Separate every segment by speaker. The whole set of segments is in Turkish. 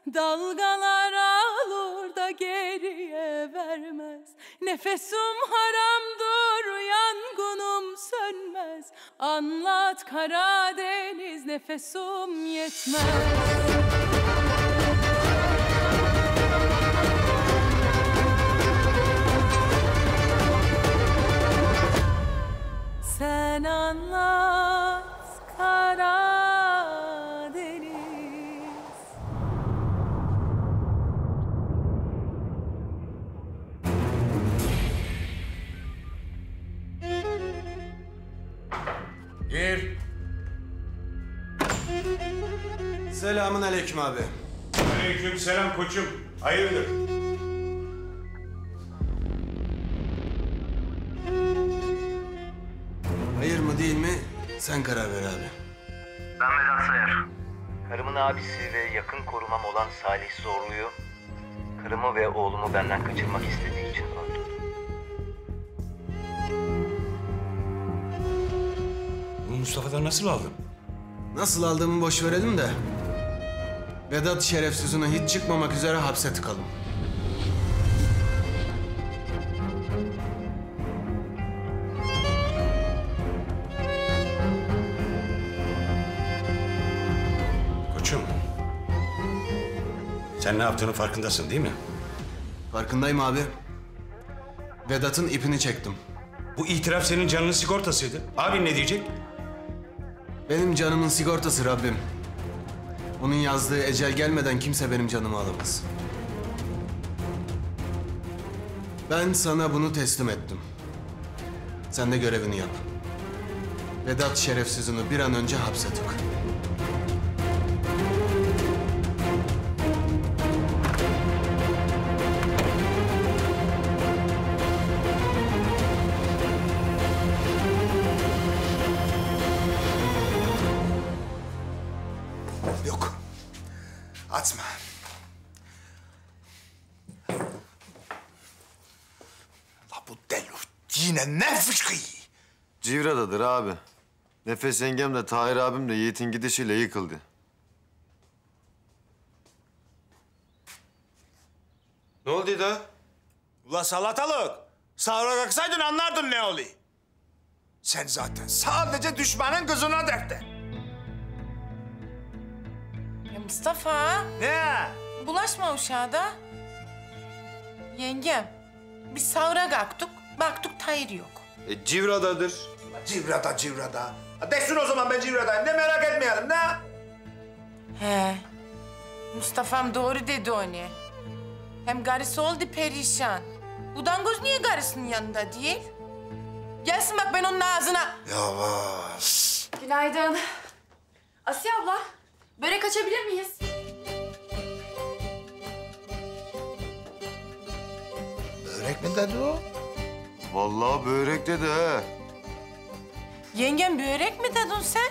Speaker 1: Dalgalar alır da geriye vermez. Nefesim haramdır, yangınım sönmez. Anlat Karadeniz, nefesim yetmez. Sen anlat Karadeniz.
Speaker 2: Gir.
Speaker 3: Selamun aleyküm abi.
Speaker 2: Aleyküm selam koçum. Hayırdır?
Speaker 3: Hayır mı değil mi? Sen karar ver abi.
Speaker 4: Ben Vedat Sayar. Karımın abisi ve yakın korumam olan Salih Zorlu'yu karımı ve oğlumu benden kaçırmak istediği için öldürdüm.
Speaker 2: Bunu Mustafa'dan nasıl aldın?
Speaker 3: Nasıl aldığımı boş verelim de... Vedat şerefsizine hiç çıkmamak üzere hapse tıkalım.
Speaker 2: Koçum. Sen ne yaptığının farkındasın değil mi?
Speaker 3: Farkındayım abi. Vedat'ın ipini çektim.
Speaker 2: Bu itiraf senin canının sigortasıydı. Abin ne diyecek?
Speaker 3: Benim canımın sigortası Rabbim. Onun yazdığı ecel gelmeden kimse benim canımı alamaz. Ben sana bunu teslim ettim. Sen de görevini yap. Vedat şerefsizini bir an önce hapse tık.
Speaker 5: Yok. Atma. La bu deli yine ne fışkıyı?
Speaker 6: Civra'dadır abi. Nefes yengem de Tahir abim de Yiğit'in gidişiyle yıkıldı.
Speaker 7: Ne oldu da?
Speaker 5: Ula salatalık. Sağıra kalksaydın anlardın ne oluyor. Sen zaten sadece düşmanın kızına dertte.
Speaker 1: Ya Mustafa,
Speaker 5: Ne?
Speaker 1: bulaşma uşağa da. Yengem, biz sahura kalktık, baktık Tahir yok.
Speaker 7: Civra'dadır.
Speaker 5: Civrada civrada. Desin o zaman ben civradayım. Ne merak etmeyelim ne?
Speaker 1: He, Mustafa'm doğru dedi onu. Hem karısı oldu perişan. Bu dangoz niye karısının yanında değil? Gelsin bak ben onun ağzına.
Speaker 5: Yavaş.
Speaker 8: Günaydın. Asiye abla, börek açabilir miyiz?
Speaker 5: Börek mi dedi o?
Speaker 6: Vallahi börek dedi he.
Speaker 1: Yengem börek mi dedin sen?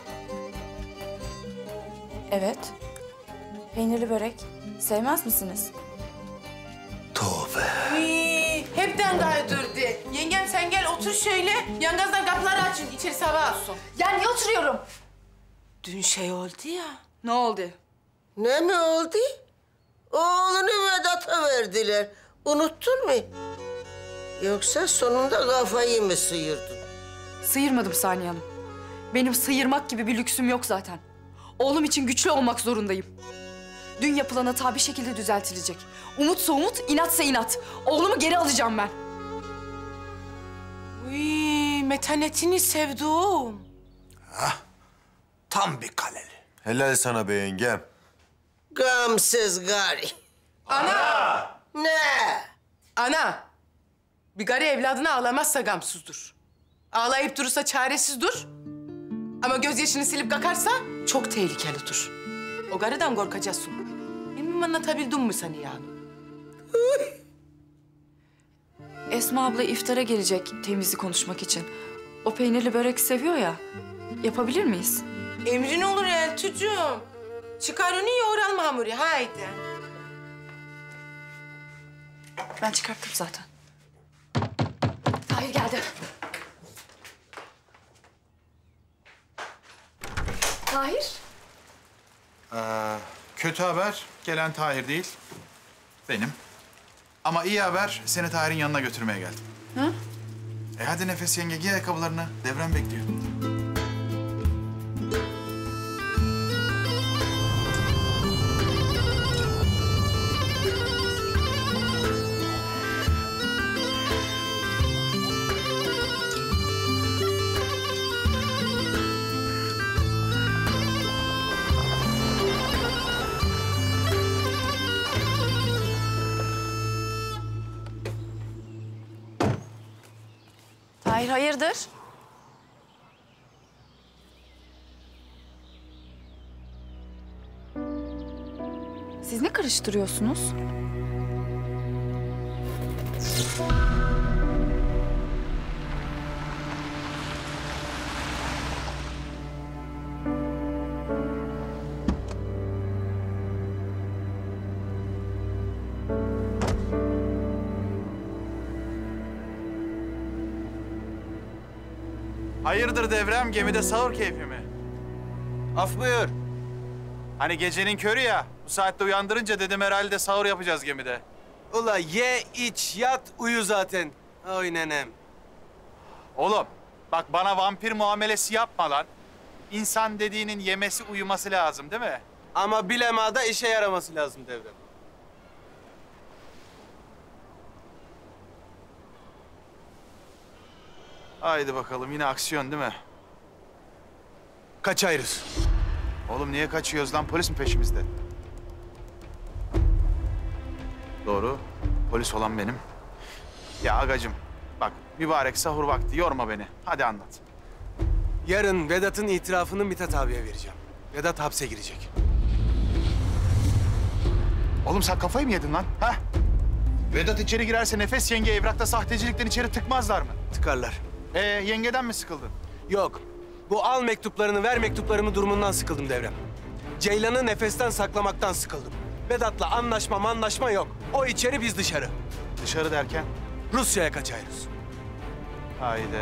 Speaker 8: Evet. Peynirli börek. Sevmez misiniz?
Speaker 5: Tövbe.
Speaker 1: Hepten kaydırdı. Yengem sen gel otur şöyle. Yangazlar kapıları açın, içerisi hava alsın.
Speaker 8: Ya niye oturuyorum?
Speaker 1: Dün şey oldu ya.
Speaker 8: Ne oldu?
Speaker 9: Ne mi oldu? Oğlunu Vedat'a verdiler. Unuttun mu? Yoksa sonunda kafayı mı sıyırdın?
Speaker 8: Sıyırmadım Saniye Hanım. Benim sıyırmak gibi bir lüksüm yok zaten. Oğlum için güçlü olmak zorundayım. Dün yapılan hata bir şekilde düzeltilecek. Umutsa umut, inatsa inat. Oğlumu geri alacağım ben.
Speaker 1: Uy, metanetini sevdim.
Speaker 5: Tam bir kaleli.
Speaker 6: Helal sana be yengem.
Speaker 9: Gamsız gari.
Speaker 1: Ana!
Speaker 9: Ne?
Speaker 1: Ana! Bir gari evladına ağlamazsa gamsuzdur. Ağlayıp durursa çaresizdir. Ama gözyaşını silip kakarsa çok tehlikelidir. O garıdan korkacaksın. Bilmem anlatabildim mi seni yani?
Speaker 8: Esma abla iftara gelecek temizliği konuşmak için. O peynirli börek seviyor ya. Yapabilir miyiz?
Speaker 1: Emrin olur Eltucuğum. Çıkar onu yoğuralım hamuru, haydi.
Speaker 8: Ben çıkarttım zaten. Tahir geldi. Tahir?
Speaker 10: Kötü haber gelen Tahir değil, benim. Ama iyi haber seni Tahir'in yanına götürmeye geldim.
Speaker 8: Ha?
Speaker 10: Hadi Nefes yenge giy ayakkabılarını. Devrem bekliyor.
Speaker 8: Tahir hayırdır? Siz ne karıştırıyorsunuz?
Speaker 10: Hayırdır Devrem, gemide sahur keyfi mi?
Speaker 3: Af buyur.
Speaker 10: Hani gecenin körü ya, bu saatte uyandırınca dedim herhalde sahur yapacağız gemide.
Speaker 3: Ula ye, iç, yat, uyu zaten. Oy nenem.
Speaker 10: Oğlum, bak bana vampir muamelesi yapma lan. İnsan dediğinin yemesi, uyuması lazım değil mi?
Speaker 3: Ama bilemada işe yaraması lazım Devrem.
Speaker 10: Haydi bakalım, yine aksiyon değil mi?
Speaker 3: Kaçayrız.
Speaker 10: Oğlum niye kaçıyoruz lan? Polis mi peşimizde? Doğru. Polis olan benim. Ya agacım, bak mübarek sahur vakti, yorma beni. Hadi anlat.
Speaker 3: Yarın Vedat'ın itirafını Mithat abiye vereceğim. Vedat hapse girecek.
Speaker 10: Oğlum sen kafayı mı yedin lan? Ha? Vedat içeri girerse Nefes yenge evrakta sahtecilikten içeri tıkmazlar mı?
Speaker 3: Tıkarlar.
Speaker 10: Yengeden mi sıkıldın?
Speaker 3: Yok. Bu al mektuplarını, ver mektuplarımı durumundan sıkıldım Devrem. Ceylan'ı Nefes'ten saklamaktan sıkıldım. Vedat'la anlaşma yok. O içeri, biz dışarı.
Speaker 10: Dışarı derken?
Speaker 3: Rusya'ya kaçayrız.
Speaker 10: Haydi.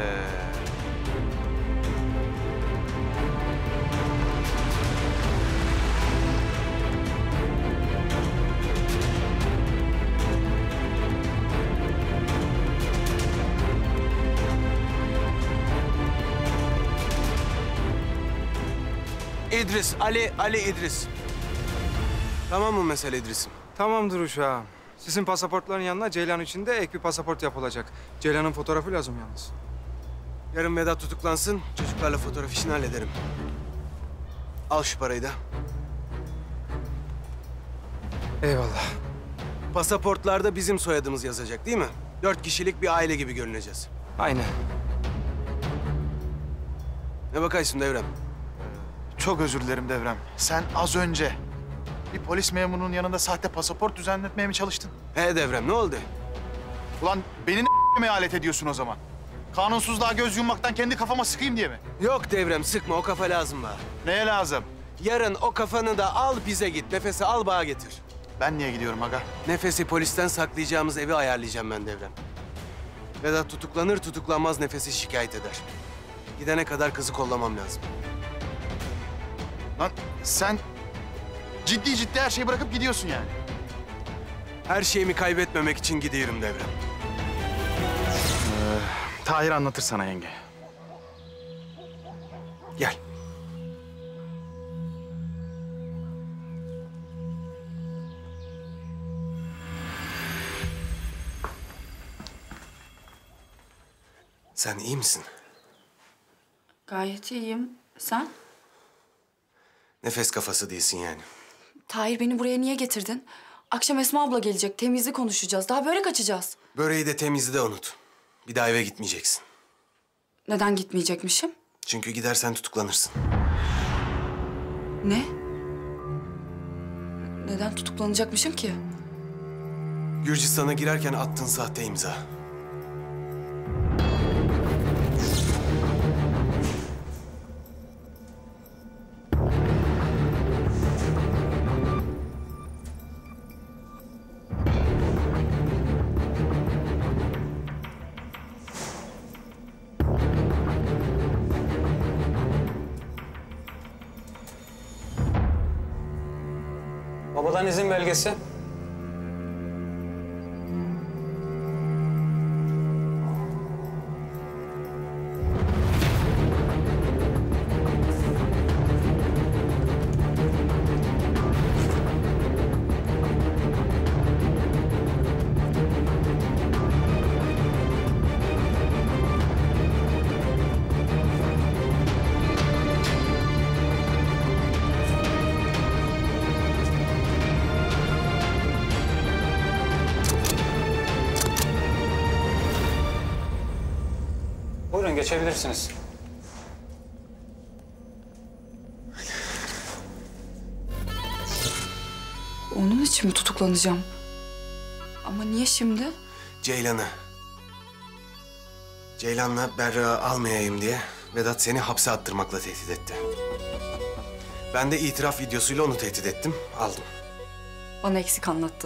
Speaker 3: İdris, Ali İdris. Tamam mı mesele İdris'im?
Speaker 11: Tamamdır uşağım. Sizin pasaportların yanına Ceylan için de ek bir pasaport yapılacak. Ceylan'ın fotoğrafı lazım yalnız.
Speaker 3: Yarın Vedat tutuklansın, çocuklarla fotoğraf işini hallederim. Al şu parayı da.
Speaker 11: Eyvallah.
Speaker 3: Pasaportlarda bizim soyadımız yazacak değil mi? 4 kişilik bir aile gibi görüneceğiz.
Speaker 11: Aynen.
Speaker 3: Ne bakaysın Devrem?
Speaker 10: Çok özür dilerim Devrem. Sen az önce bir polis memurunun yanında sahte pasaport düzenletmeye mi çalıştın?
Speaker 3: He Devrem, ne oldu?
Speaker 10: Ulan beni ne alet ediyorsun o zaman? Kanunsuzluğa göz yummaktan kendi kafama sıkayım diye mi?
Speaker 3: Yok Devrem, sıkma. O kafa lazım bana.
Speaker 10: Neye lazım?
Speaker 3: Yarın o kafanı da al bize git. Nefes'i al bana getir.
Speaker 10: Ben niye gidiyorum aga?
Speaker 3: Nefes'i polisten saklayacağımız evi ayarlayacağım ben Devrem. Vedat tutuklanır tutuklanmaz Nefes'i şikayet eder. Gidene kadar kızı kollamam lazım.
Speaker 10: Lan sen ciddi her şeyi bırakıp gidiyorsun yani.
Speaker 3: Her şeyimi kaybetmemek için gidiyorum Devrem.
Speaker 10: Tahir anlatır sana yenge.
Speaker 3: Gel. Sen iyi misin?
Speaker 8: Gayet iyiyim. Sen?
Speaker 3: Nefes kafası değilsin yani.
Speaker 8: Tahir beni buraya niye getirdin? Akşam Esma abla gelecek. Temizlik konuşacağız. Daha börek açacağız.
Speaker 3: Böreği de temizliği de unut. Bir daha eve gitmeyeceksin.
Speaker 8: Neden gitmeyecekmişim?
Speaker 3: Çünkü gidersen tutuklanırsın.
Speaker 8: Ne? Neden tutuklanacakmışım ki?
Speaker 3: Gürcistan'a girerken attığın sahte imza.
Speaker 11: Babadan izin belgesi. Buyurun geçebilirsiniz.
Speaker 8: Onun için mi tutuklanacağım? Ama niye şimdi?
Speaker 3: Ceylan'la Berrak'ı almayayım diye Vedat seni hapse attırmakla tehdit etti. Ben de itiraf videosuyla onu tehdit ettim, aldım.
Speaker 8: Bana eksik anlattın.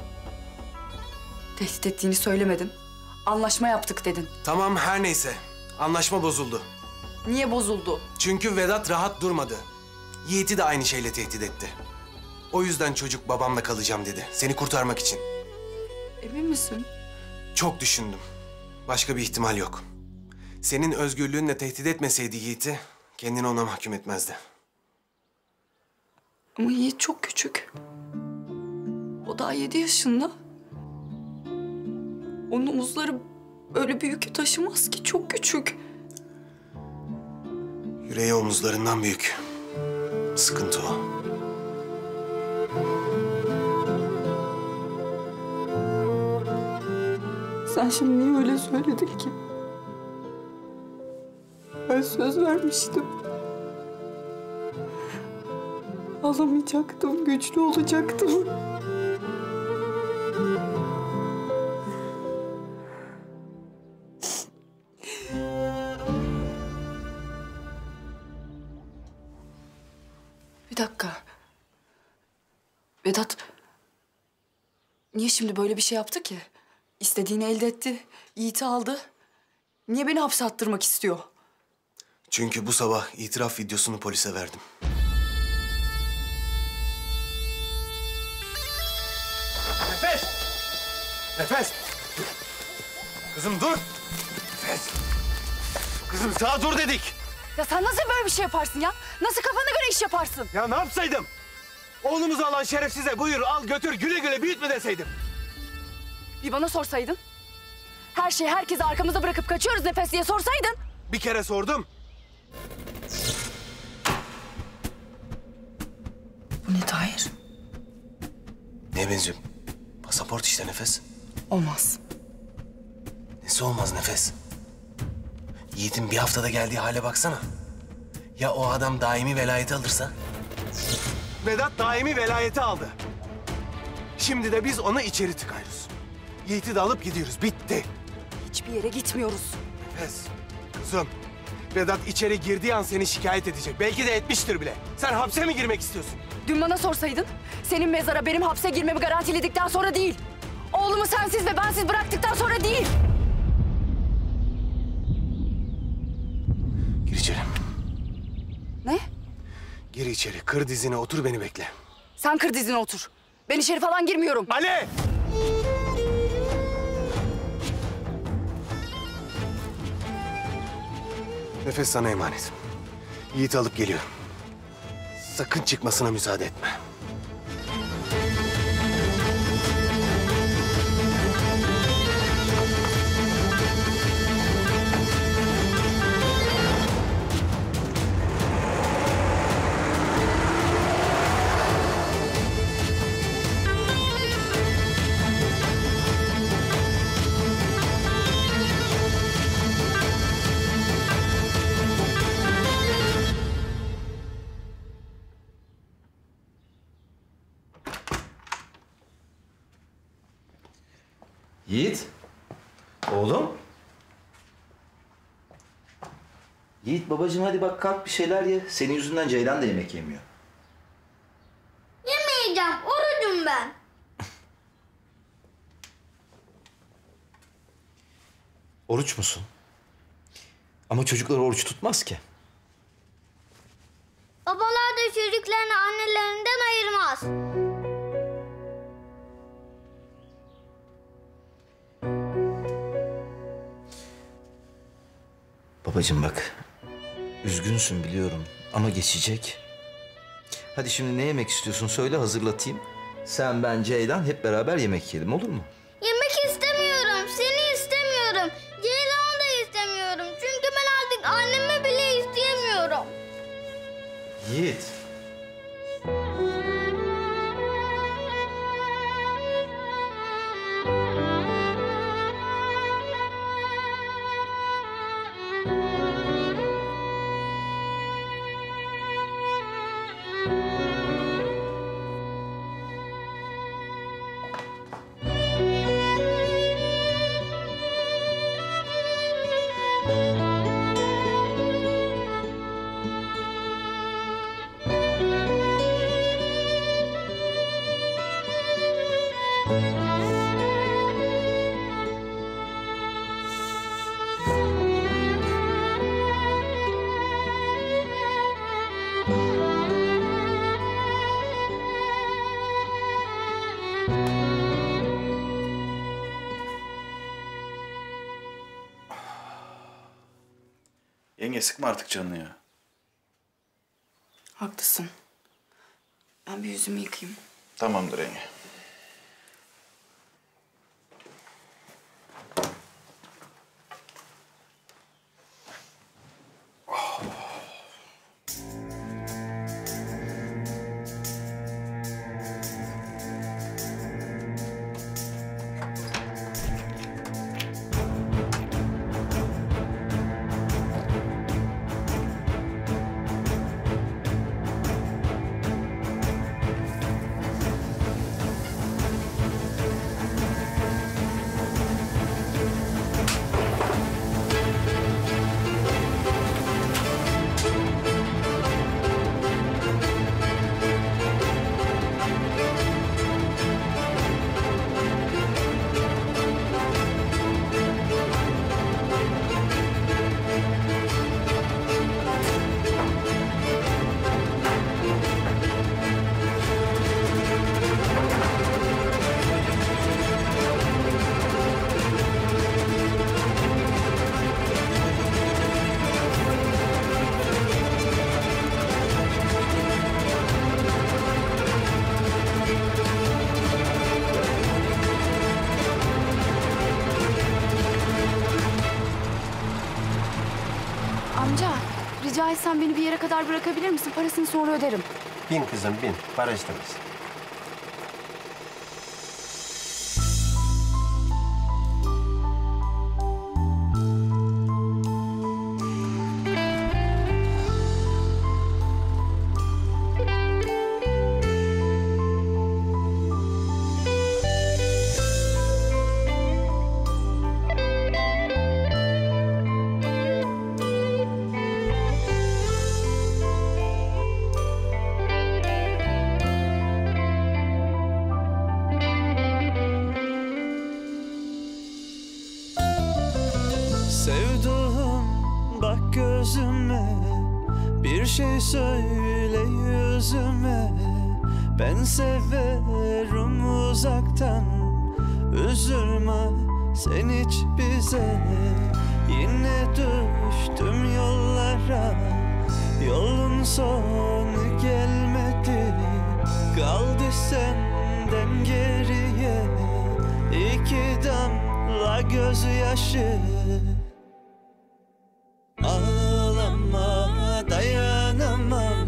Speaker 8: Tehdit ettiğini söylemedin. Anlaşma yaptık dedin.
Speaker 3: Tamam, her neyse. Anlaşma bozuldu.
Speaker 8: Niye bozuldu?
Speaker 3: Çünkü Vedat rahat durmadı. Yiğit'i de aynı şeyle tehdit etti. O yüzden çocuk babamla kalacağım dedi. Seni kurtarmak için.
Speaker 8: Emin misin?
Speaker 3: Çok düşündüm. Başka bir ihtimal yok. Senin özgürlüğünle tehdit etmeseydi Yiğit'i, kendini ona mahkum etmezdi.
Speaker 8: Ama Yiğit çok küçük. O daha 7 yaşında. Onun omuzları öyle bir yükü taşımaz ki. Çok küçük.
Speaker 3: Yüreği omuzlarından büyük. Sıkıntı o.
Speaker 8: Sen şimdi niye öyle söyledin ki? Ben söz vermiştim. Ağlamayacaktım, güçlü olacaktım. Bir dakika. Vedat niye şimdi böyle bir şey yaptı ki? İstediğini elde etti, Yiğit'i aldı. Niye beni hapse attırmak istiyor?
Speaker 3: Çünkü bu sabah itiraf videosunu polise verdim. Nefes! Nefes! Kızım dur! Nefes! Kızım sağa dur dedik!
Speaker 8: Ya sen nasıl böyle bir şey yaparsın ya? Nasıl kafana göre iş yaparsın?
Speaker 3: Ya ne yapsaydım? Oğlumuzu alan şerefsize buyur al götür güle güle büyütme deseydim.
Speaker 8: Bir bana sorsaydın. Her şeyi herkesi arkamıza bırakıp kaçıyoruz Nefes diye sorsaydın.
Speaker 3: Bir kere sordum.
Speaker 8: Bu ne Tahir?
Speaker 3: Neye benziyor? Pasaport işte Nefes.
Speaker 8: Olmaz.
Speaker 3: Nesi olmaz Nefes? Yiğit'in bir haftada geldiği hale baksana. Ya o adam daimi velayeti alırsa? Vedat daimi velayeti aldı. Şimdi de biz onu içeri tıkıyoruz. Yiğit'i de alıp gidiyoruz. Bitti.
Speaker 8: Hiçbir yere gitmiyoruz.
Speaker 3: Nefes, kızım. Vedat içeri girdiği an seni şikayet edecek. Belki de etmiştir bile. Sen hapse mi girmek istiyorsun?
Speaker 8: Dün bana sorsaydın, senin mezara benim hapse girmemi garantiledikten sonra değil. Oğlumu sensiz ve bensiz bıraktıktan sonra değil.
Speaker 3: Gir içeri.
Speaker 8: Ne?
Speaker 3: Gir içeri. Kır dizine otur beni bekle.
Speaker 8: Sen kır dizine otur. Ben içeri falan girmiyorum.
Speaker 3: Ali! Nefes sana emanet. Yiğit'i alıp geliyorum. Sakın çıkmasına müsaade etme.
Speaker 4: Yiğit. Oğlum. Yiğit babacığım hadi bak kalk bir şeyler ye. Senin yüzünden Ceylan da yemek yemiyor.
Speaker 12: Yemeyeceğim. Orucum ben.
Speaker 4: Oruç musun? Ama çocuklar oruç tutmaz ki.
Speaker 12: Babalar da çocuklarını annelerinden ayırmaz.
Speaker 13: Babacığım bak, üzgünsün biliyorum ama geçecek. Hadi şimdi ne yemek istiyorsun söyle hazırlatayım. Sen, ben, Ceylan hep beraber yemek yiyelim olur mu?
Speaker 12: Yemek istemiyorum. Seni istemiyorum. Ceylan'ı da istemiyorum. Çünkü ben artık annemi bile isteyemiyorum.
Speaker 13: Yiğit.
Speaker 10: Yenge sıkma artık canını ya.
Speaker 8: Haklısın. Ben bir yüzümü yıkayayım.
Speaker 10: Tamamdır yenge.
Speaker 8: Amca, rica etsem beni bir yere kadar bırakabilir misin? Parasını sonra öderim.
Speaker 3: Bin kızım bin. Para istemez.
Speaker 14: Sevduğum bak gözüme, bir şey söyle yüzüme. Ben severim uzaktan, üzülme sen hiç bize. Yine düştüm yollara, yolun sonu gelmedi. Kaldı senden geriye iki damla gözyaşı. Ağlama dayanamam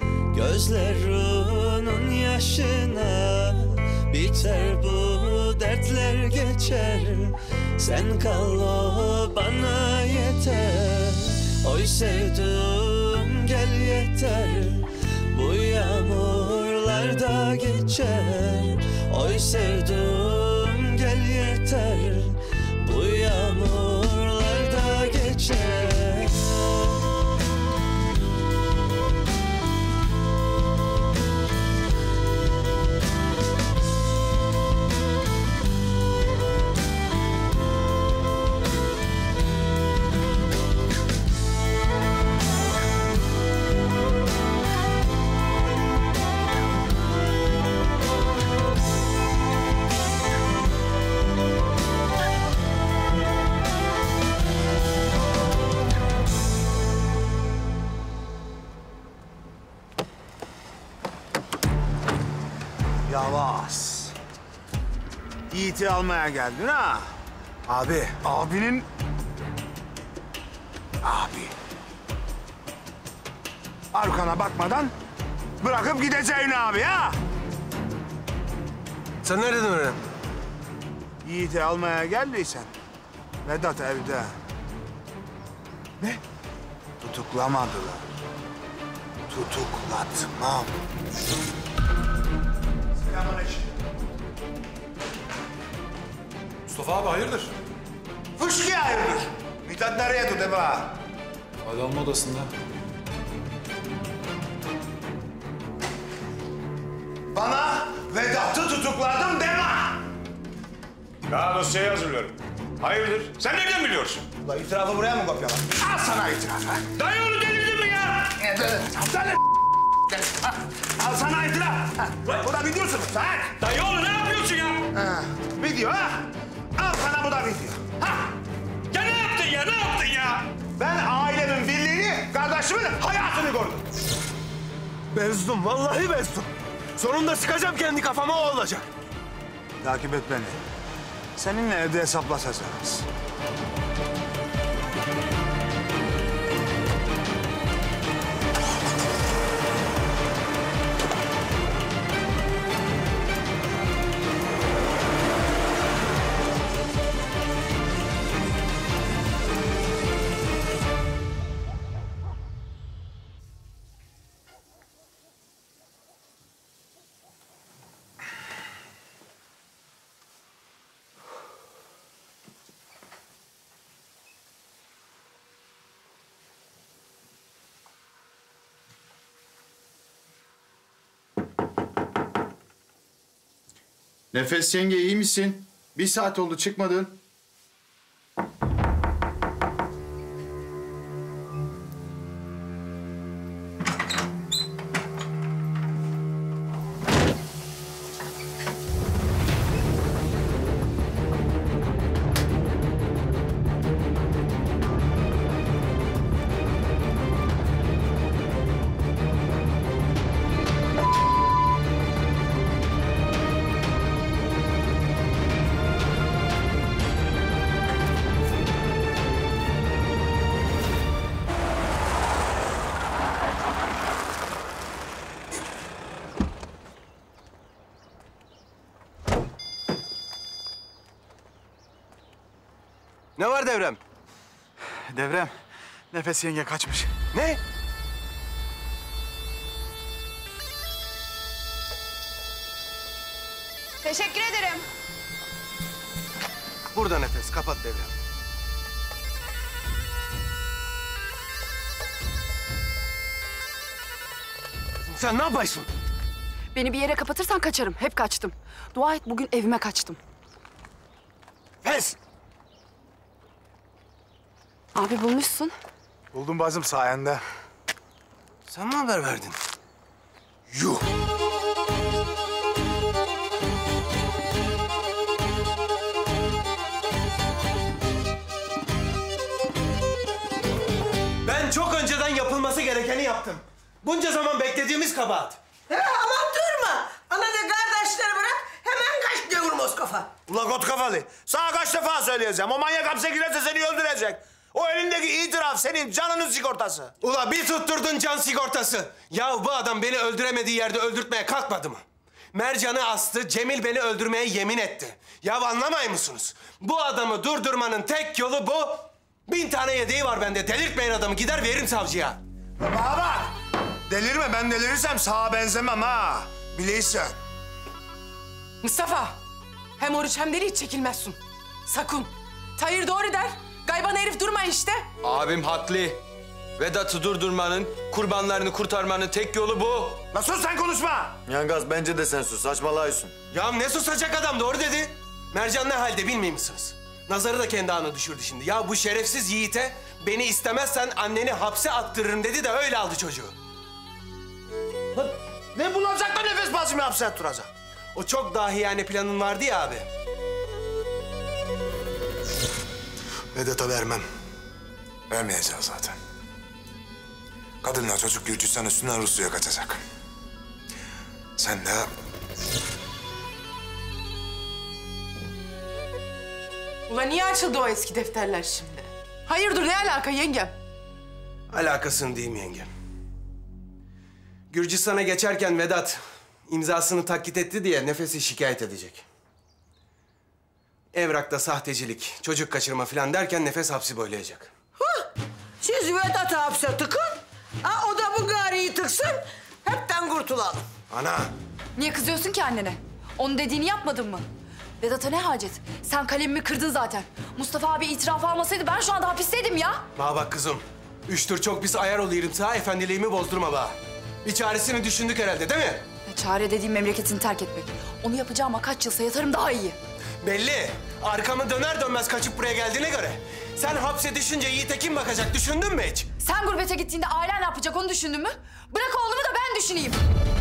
Speaker 14: gözlerinin yaşına. Biter bu dertler geçer, sen kal o bana yeter. Oy sevdum gel yeter, bu yağmurlar da geçer. Oy sevdum gel yeter, bu yağmurlar da geçer.
Speaker 5: Yavaş. Yiğit'i almaya geldin ha? Abi, abinin... Abi. Arkana bakmadan bırakıp gideceğin abi ha?
Speaker 3: Sen nereden öğrendin?
Speaker 5: Yiğit'i almaya geldiysen Vedat evde. Ne? Tutuklamadılar. Tutuklatmam. Selamünaleyküm.
Speaker 15: Mustafa abi hayırdır?
Speaker 5: Fışkı hayırdır? Mithat nereye tut Eba?
Speaker 15: Hadi alma odasında.
Speaker 5: Bana Vedat'ı tutukladım deme!
Speaker 2: Daha dosyayı hazırlıyorum. Hayırdır? Sen nereden biliyorsun?
Speaker 5: Ulan itirafı buraya mı kopyaladın? Al sana itirafı.
Speaker 2: Dayı onu delirdin mi ya?
Speaker 5: Al sana itiraf. Bu da videosunuz ha?
Speaker 2: Dayı oğlu ne yapıyorsun ya?
Speaker 5: Video ha? Al sana bu da video. Ha?
Speaker 2: Ya ne yaptın ya? Ne yaptın ya?
Speaker 5: Ben ailemin birliğini, kardeşimin hayatını korudum.
Speaker 3: Bezdum, vallahi bezdum. Sonunda sıkacağım kendi kafama, o olacak.
Speaker 5: Takip et beni. Seninle evde hesaplaşacağız.
Speaker 10: Nefes yenge iyi misin? 1 saat oldu çıkmadın.
Speaker 3: Ne var Devrem?
Speaker 10: Devrem, Nefes yenge kaçmış.
Speaker 3: Ne?
Speaker 8: Teşekkür ederim.
Speaker 3: Burada Nefes, kapat Devrem. Sen ne yapıyorsun?
Speaker 8: Beni bir yere kapatırsan kaçarım. Hep kaçtım. Dua et bugün evime kaçtım.
Speaker 3: Pes!
Speaker 8: Abi bulmuşsun.
Speaker 5: Buldum bazım sayende.
Speaker 3: Sen mi haber verdin?
Speaker 5: Yuh!
Speaker 3: Ben çok önceden yapılması gerekeni yaptım. Bunca zaman beklediğimiz kabahat.
Speaker 9: He, aman durma. Ana da kardeşleri bırak, hemen kaç devur Moskova.
Speaker 5: Ula kot kafalı. Sana kaç defa söyleyeceğim. O manyak hapse girerse seni öldürecek. O elindeki itiraf senin canının sigortası.
Speaker 3: Ula bir tutturdun can sigortası. Ya bu adam beni öldüremediği yerde öldürtmeye kalkmadı mı? Mercan'ı astı, Cemil beni öldürmeye yemin etti. Ya anlamay mısınız? Bu adamı durdurmanın tek yolu bu. 1000 tane yedeği var bende. Delirtmeyin adamı. Gider veririm savcıya.
Speaker 5: Bana bak. Delirme. Ben delirirsem sağa benzemem ha. Bileysen.
Speaker 1: Mustafa, hem oruç hem deli hiç çekilmezsin. Sakın. Tahir doğru der. Gayban herif durma işte.
Speaker 7: Abim haklı. Vedat'ı durdurmanın, kurbanlarını kurtarmanın tek yolu bu.
Speaker 5: La sus sen konuşma.
Speaker 6: Yangaz bence de sen sus. Saçmalıyorsun.
Speaker 3: Ya ne susacak adam doğru dedi. Mercan ne halde bilmiyor musunuz? Nazarı da kendi ağına düşürdü şimdi. Ya bu şerefsiz Yiğit'e beni istemezsen anneni hapse attırırım dedi de öyle aldı çocuğu.
Speaker 5: Lan ne bulacak da Nefes bacımı hapse attıracak?
Speaker 3: O çok dahiyane planın vardı ya abi.
Speaker 5: Vedat'a vermem. Vermeyeceğiz zaten. Kadınla çocuk Gürcistan üstünden Rusya'ya kaçacak. Sen de
Speaker 1: Ulan niye açıldı o eski defterler şimdi? Hayırdır ne alaka yengem?
Speaker 3: Alakasını diyeyim yengem. Gürcistan'a geçerken Vedat imzasını taklit etti diye Nefes'i şikayet edecek. Evrakta sahtecilik, çocuk kaçırma falan derken Nefes hapsi boylayacak.
Speaker 9: Siz Vedat'ı hapse tıkın. Ha, o da bu gariyi tıksın. Hepten kurtulalım.
Speaker 3: Ana!
Speaker 8: Niye kızıyorsun ki annene? Onun dediğini yapmadın mı? Vedat'a ne hacet? Sen kalemimi kırdın zaten. Mustafa abi itiraf almasaydı ben şu anda hapisteydim ya.
Speaker 3: Bana bak kızım. Üç tür çok pis ayar oluyorum sana, efendiliğimi bozdurma bana. Bir çaresini düşündük herhalde değil mi?
Speaker 8: Çare dediğim memleketini terk etmek. Onu yapacağıma kaç yılsa yatarım daha iyi.
Speaker 3: Belli. Arkamı döner dönmez kaçıp buraya geldiğine göre. Sen hapse düşünce Yiğit'e kim bakacak düşündün mü hiç?
Speaker 8: Sen gurbete gittiğinde ailen ne yapacak onu düşündün mü? Bırak oğlumu da ben düşüneyim.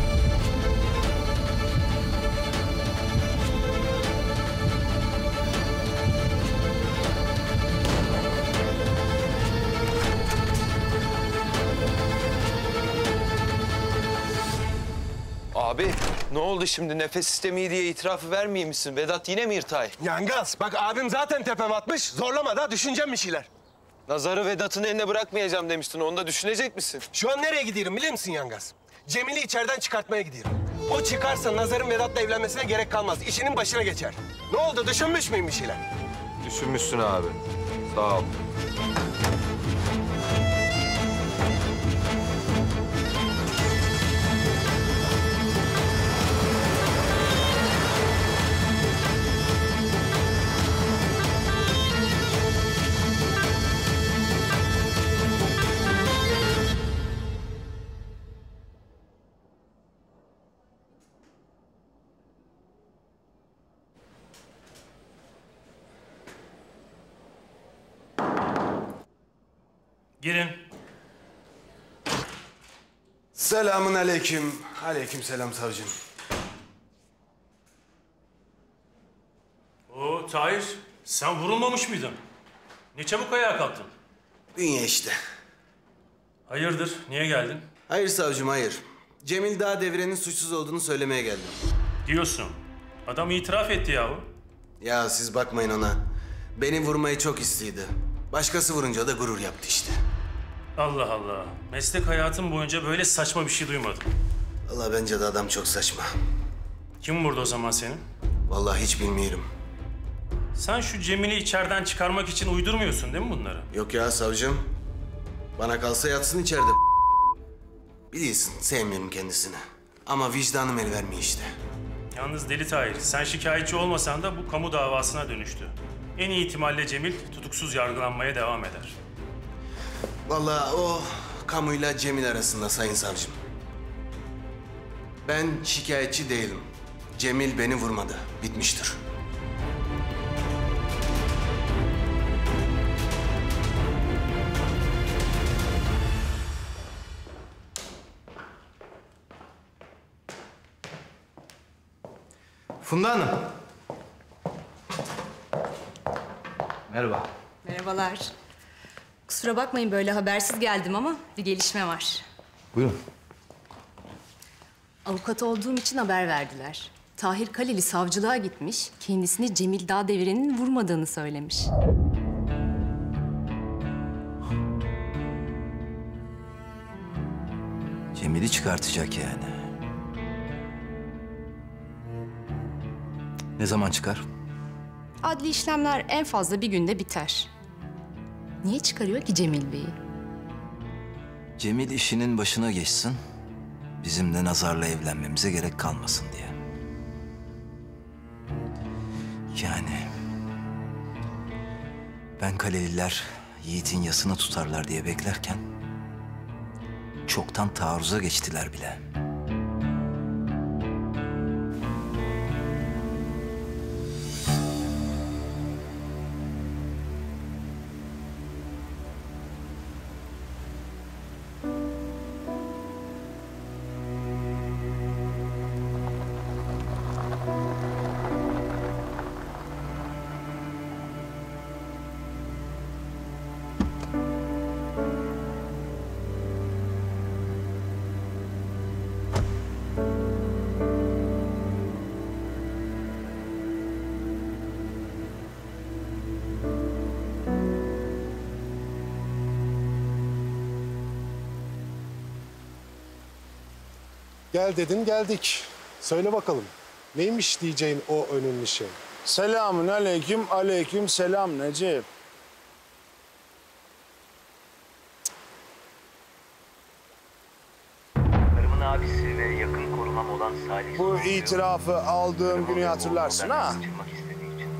Speaker 7: Abi ne oldu şimdi? Nefes istemiyor diye itirafı vermeyeyim misin? Vedat yine mi yırtay?
Speaker 3: Yangaz, bak abim zaten tepem atmış. Zorlama da düşüneceğim bir şeyler.
Speaker 7: Nazar'ı Vedat'ın eline bırakmayacağım demiştin. Onu da düşünecek misin?
Speaker 3: Şu an nereye gidiyorum biliyor musun Yangaz? Cemil'i içeriden çıkartmaya gidiyorum. O çıkarsa Nazar'ın Vedat'la evlenmesine gerek kalmaz. İşinin başına geçer. Ne oldu? Düşünmüş müyüm bir şeyler?
Speaker 6: Düşünmüşsün abi. Sağ ol.
Speaker 16: Girin.
Speaker 3: Selamun aleyküm. Aleyküm selam savcım.
Speaker 16: Oo Tahir, sen vurulmamış mıydın? Ne çabuk ayağa kalktın.
Speaker 3: Bünye işte.
Speaker 16: Hayırdır, niye geldin?
Speaker 3: Hayır savcım, hayır. Cemil Dağ Devre'nin suçsuz olduğunu söylemeye geldim.
Speaker 16: Diyorsun. Adam itiraf etti yahu.
Speaker 3: Ya siz bakmayın ona. Beni vurmayı çok istiydi. Başkası vurunca da gurur yaptı işte.
Speaker 16: Allah Allah. Meslek hayatım boyunca böyle saçma bir şey duymadım.
Speaker 3: Vallahi bence de adam çok saçma.
Speaker 16: Kim vurdu o zaman seni?
Speaker 3: Vallahi hiç bilmiyorum.
Speaker 16: Sen şu Cemil'i içeriden çıkarmak için uydurmuyorsun değil mi bunları?
Speaker 3: Yok ya savcım. Bana kalsa yatsın içeride. Biliyorsun sevmiyorum kendisini. Ama vicdanım el vermiyor işte.
Speaker 16: Yalnız Deli Tahir, sen şikayetçi olmasan da bu kamu davasına dönüştü. En iyi ihtimalle Cemil tutuksuz yargılanmaya devam eder.
Speaker 3: Vallahi o kamuyla Cemil arasında sayın savcım. Ben şikayetçi değilim. Cemil beni vurmadı. Bitmiştir. Funda Hanım.
Speaker 17: Merhaba.
Speaker 18: Merhabalar. Kusura bakmayın böyle habersiz geldim ama bir gelişme var.
Speaker 17: Buyurun.
Speaker 18: Avukat olduğum için haber verdiler. Tahir Kaleli savcılığa gitmiş, kendisini Cemil Dağdeviren'in vurmadığını söylemiş.
Speaker 13: Cemil'i çıkartacak yani. Ne zaman çıkar?
Speaker 18: Adli işlemler en fazla bir günde biter. Niye çıkarıyor ki Cemil Bey'i?
Speaker 13: Cemil işinin başına geçsin. Bizim de Nazar'la evlenmemize gerek kalmasın diye. Yani... Ben Kaleliler Yiğit'in yasını tutarlar diye beklerken... çoktan taarruza geçtiler bile.
Speaker 19: Gel dedin geldik. Söyle bakalım. Neymiş diyeceğin o önemli şey?
Speaker 5: Selamun aleyküm, aleyküm selam Necip.
Speaker 4: Karımın abisi ve yakın korumam olan Salih
Speaker 5: Bu
Speaker 4: Zorlu'yu
Speaker 5: itirafı aldığım günü hatırlarsın ha?
Speaker 4: kaçırmak istediği için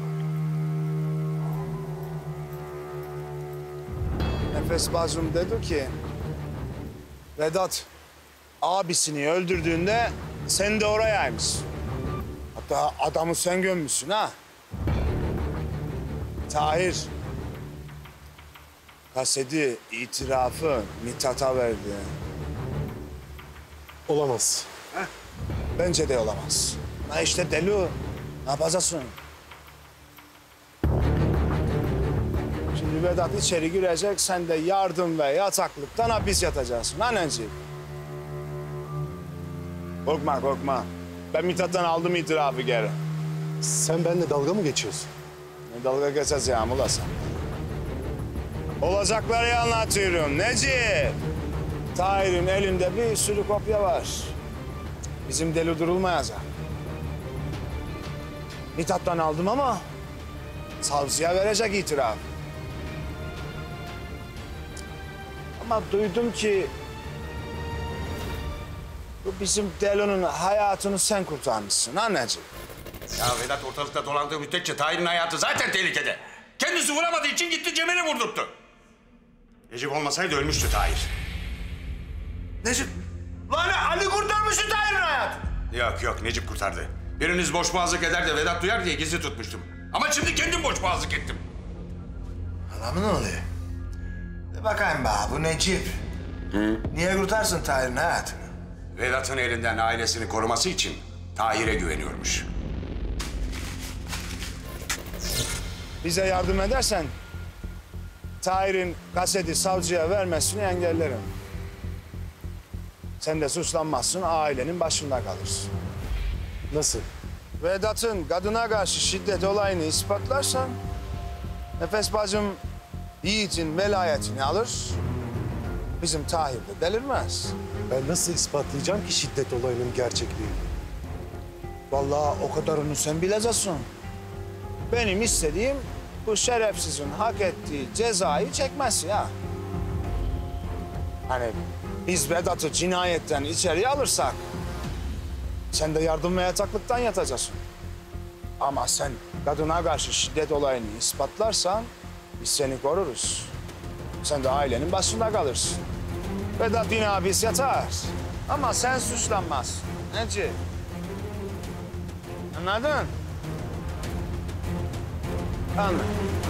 Speaker 5: Nefes bacım dedi ki... Vedat abisini öldürdüğünde sen de orayaymışsın. Hatta adamı sen gömmüşsün ha? Tahir... kaseti, itirafı Mithat'a verdi.
Speaker 19: Olamaz.
Speaker 5: Heh, bence de olamaz. Ha işte deli o. Ne yapacaksın? Şimdi Vedat içeri girecek, sen de yardım ve yataklıktan hapis yatacaksın. Ha Necip? Korkma, korkma. Ben Mithat'tan aldım itirafı geri.
Speaker 19: Sen benimle dalga mı geçiyorsun?
Speaker 5: Ne dalga geçeceğim ula sen? Olacakları anlatıyorum Necip. Tahir'in elinde bir sürü kopya var. Bizim deli durulmayacak. Mithat'tan aldım ama savcıya verecek itiraf. Ama duydum ki bu bizim Delo'nun hayatını sen kurtarmışsın ha Necip?
Speaker 2: Ya Vedat ortalıkta dolandığı müddetçe Tahir'in hayatı zaten tehlikede. Kendisi vuramadığı için gitti Cemil'i vurdurttu. Necip olmasaydı ölmüştü Tahir.
Speaker 5: Necip? Lan Ali kurtarmıştı Tahir'in hayatını.
Speaker 2: Yok yok Necip kurtardı. Biriniz boş boğazlık eder de Vedat duyar diye gizli tutmuştum. Ama şimdi kendim boş boğazlık ettim.
Speaker 5: Anamın oğlu. De bakayım bana bu Necip. Niye kurtarsın Tahir'in hayatını?
Speaker 2: Vedat'ın elinden ailesini koruması için Tahir'e güveniyormuş. Bize yardım edersen Tahir'in kaseti savcıya vermesini engellerim. Sen de suçlanmazsın, ailenin başında kalırsın.
Speaker 19: Nasıl?
Speaker 5: Vedat'ın kadına karşı şiddet olayını ispatlarsan... Nefes bacım Yiğit'in velayetini alır. Bizim Tahir de delirmez.
Speaker 19: Ben nasıl ispatlayacağım ki şiddet olayının gerçekliğini?
Speaker 5: Vallahi o kadarını sen bileceksin. Benim istediğim bu şerefsizin hak ettiği cezayı çekmesi ya. Hani biz Vedat'ı cinayetten içeriye alırsak... sen de yardım ve yataklıktan yatacaksın. Ama sen kadına karşı şiddet olayını ispatlarsan biz seni koruruz. Sen de ailenin başında kalırsın. Vedat yine hapis yatar. Ama sen suçlanmazsın. Necip? Anladın? Anladım.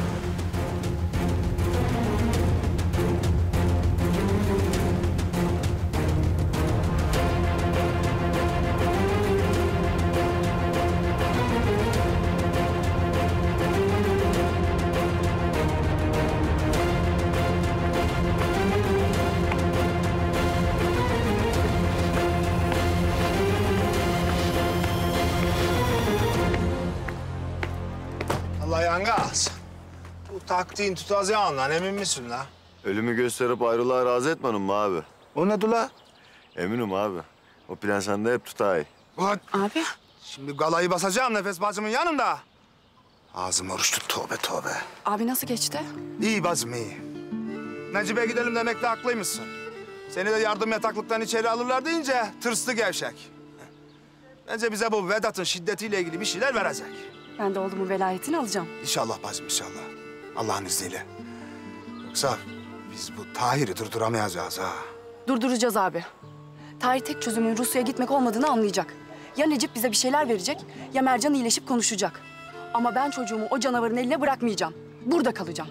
Speaker 5: Allah yanga alsın. Bu taktiğin tutacağından emin misin la?
Speaker 6: Ölümü gösterip ayrılığa razı etmedim mi abi?
Speaker 5: O ne la?
Speaker 6: Eminim abi. O plan sende hep tutay.
Speaker 5: Abi. Şimdi galayı basacağım Nefes bacımın yanında. Ağzım oruç tut, tövbe tövbe.
Speaker 8: Abi nasıl geçti?
Speaker 5: İyi bacım iyi. Necip'e gidelim demekle haklıymışsın. Seni de yardım yataklıktan içeri alırlar deyince tırstı gevşek. Bence bize bu Vedat'ın şiddetiyle ilgili bir şeyler verecek.
Speaker 8: Ben de oğlumun velayetini alacağım.
Speaker 5: İnşallah bacım inşallah. Allah'ın izniyle. Yoksa biz bu Tahir'i durduramayacağız ha.
Speaker 8: Durduracağız abi. Tahir tek çözümün Rusya'ya gitmek olmadığını anlayacak. Ya Necip bize bir şeyler verecek ya Mercan iyileşip konuşacak. Ama ben çocuğumu o canavarın eline bırakmayacağım. Burada kalacağım.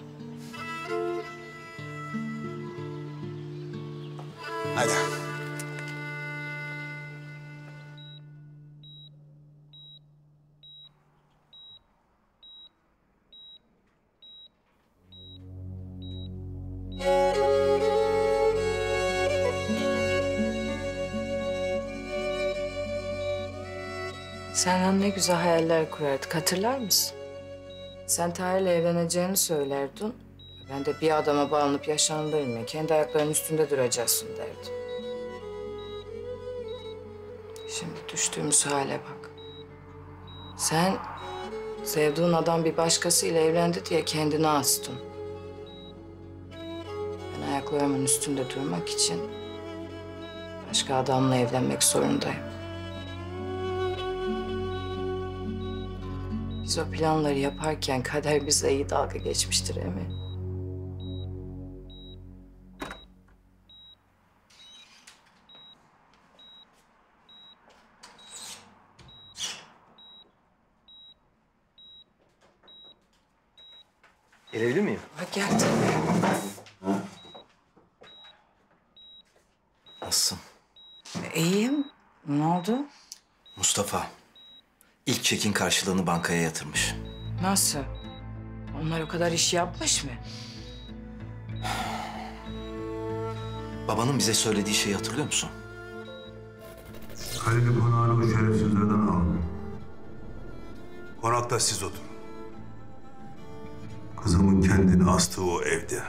Speaker 5: Hadi.
Speaker 20: Senden ne güzel hayaller kurardık, hatırlar mısın? Sen Tahir'le evleneceğini söylerdin. Ben de bir adama bağlanıp yaşanılır mı? Kendi ayaklarının üstünde duracaksın derdim. Şimdi düştüğümüz hale bak. Sen sevdiğin adam bir başkasıyla evlendi diye kendini astın. Ben ayaklarımın üstünde durmak için başka adamla evlenmek zorundayım. Biz o planları yaparken kader bize iyi dalga geçmiştir Emin.
Speaker 13: Gelebilir miyim?
Speaker 20: Ha, gel tabii.
Speaker 13: Nasılsın?
Speaker 20: İyiyim. Ne oldu?
Speaker 13: Mustafa, ilk çekin karşılığını bankaya yatırmış.
Speaker 20: Nasıl? Onlar o kadar iş yapmış mı?
Speaker 13: Babanın bize söylediği şeyi hatırlıyor musun?
Speaker 21: Halil'i konağını bu şerefsizlerden aldım. Konakta siz oturun. Kızımın kendini astığı o evde.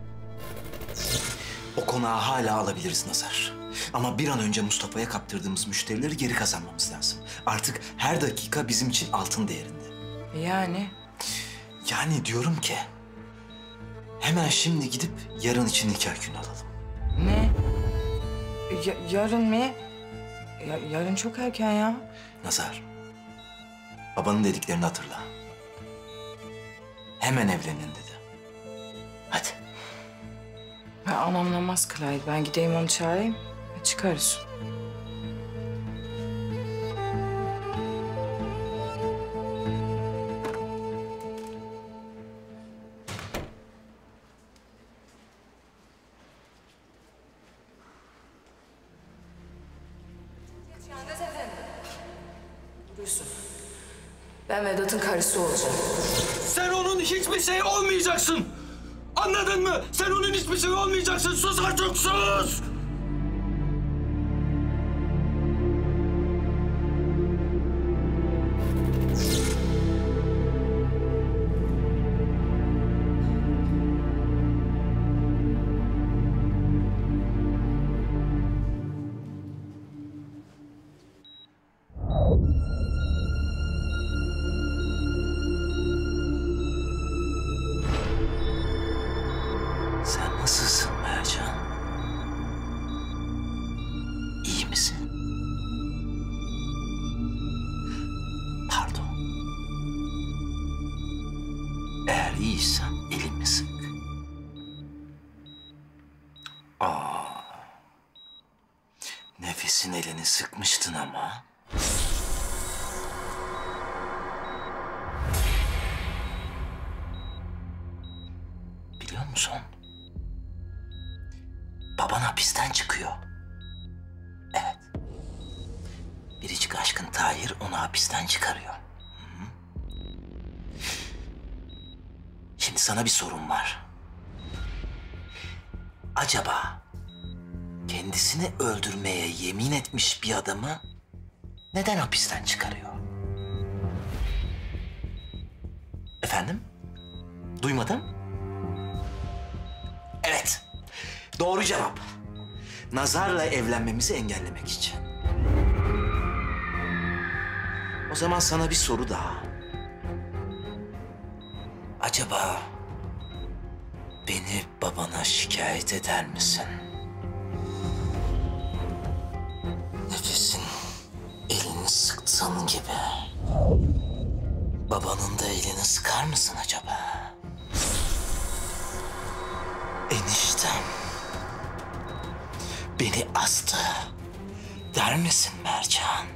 Speaker 13: O konağı hala alabiliriz Nazar. Ama bir an önce Mustafa'ya kaptırdığımız müşterileri geri kazanmamız lazım. Artık her dakika bizim için altın değerinde.
Speaker 20: Yani?
Speaker 13: Yani diyorum ki... hemen şimdi gidip yarın için nikah günü alalım.
Speaker 20: Ne? Yarın mı? Yarın çok erken ya.
Speaker 13: Nazar, babanın dediklerini hatırla. Hemen evlenin dedi. Hadi.
Speaker 20: Anam namaz kılaydı. Ben gideyim onu çağırayım. Çıkarız. Buyursun. Ben Vedat'ın karısı olacağım.
Speaker 7: Sen onun hiçbir şey olmayacaksın. Anladın mı? Sen onun hiçbir şey olmayacaksın. Sus artık, sus!
Speaker 13: Sen nasılsın Mercan? İyi misin? Pardon. Eğer iyiysen elimi sık. Nefes'in elini sıkmıştın ama. Biliyor musun? Baban hapisten çıkıyor. Evet. Biricik aşkın Tahir onu hapisten çıkarıyor. Hı-hı. Şimdi sana bir sorum var. Acaba kendisini öldürmeye yemin etmiş bir adamı neden hapisten çıkarıyor? Efendim? Duymadım? Evet. Doğru cevap. Nazar'la evlenmemizi engellemek için. O zaman sana bir soru daha. Acaba beni babana şikayet eder misin? Nefes'in elini sıktığın gibi babanın da elini sıkar mısın acaba? Eniştem beni astı der misin Mercan?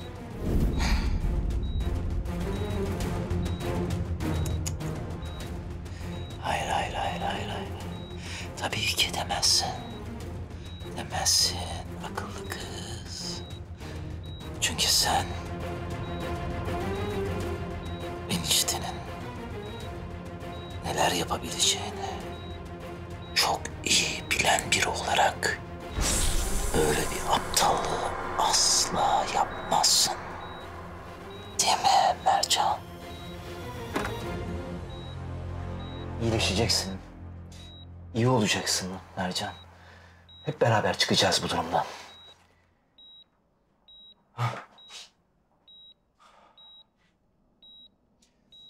Speaker 13: Hayır. Tabii ki demezsin. Demezsin akıllı kız. Çünkü sen eniştenin neler yapabileceğini çok iyi bilen biri olarak böyle bir aptallığı asla yapmazsın. Değil mi Mercan? İyileşeceksin. İyi olacaksın Mercan. Hep beraber çıkacağız bu durumdan.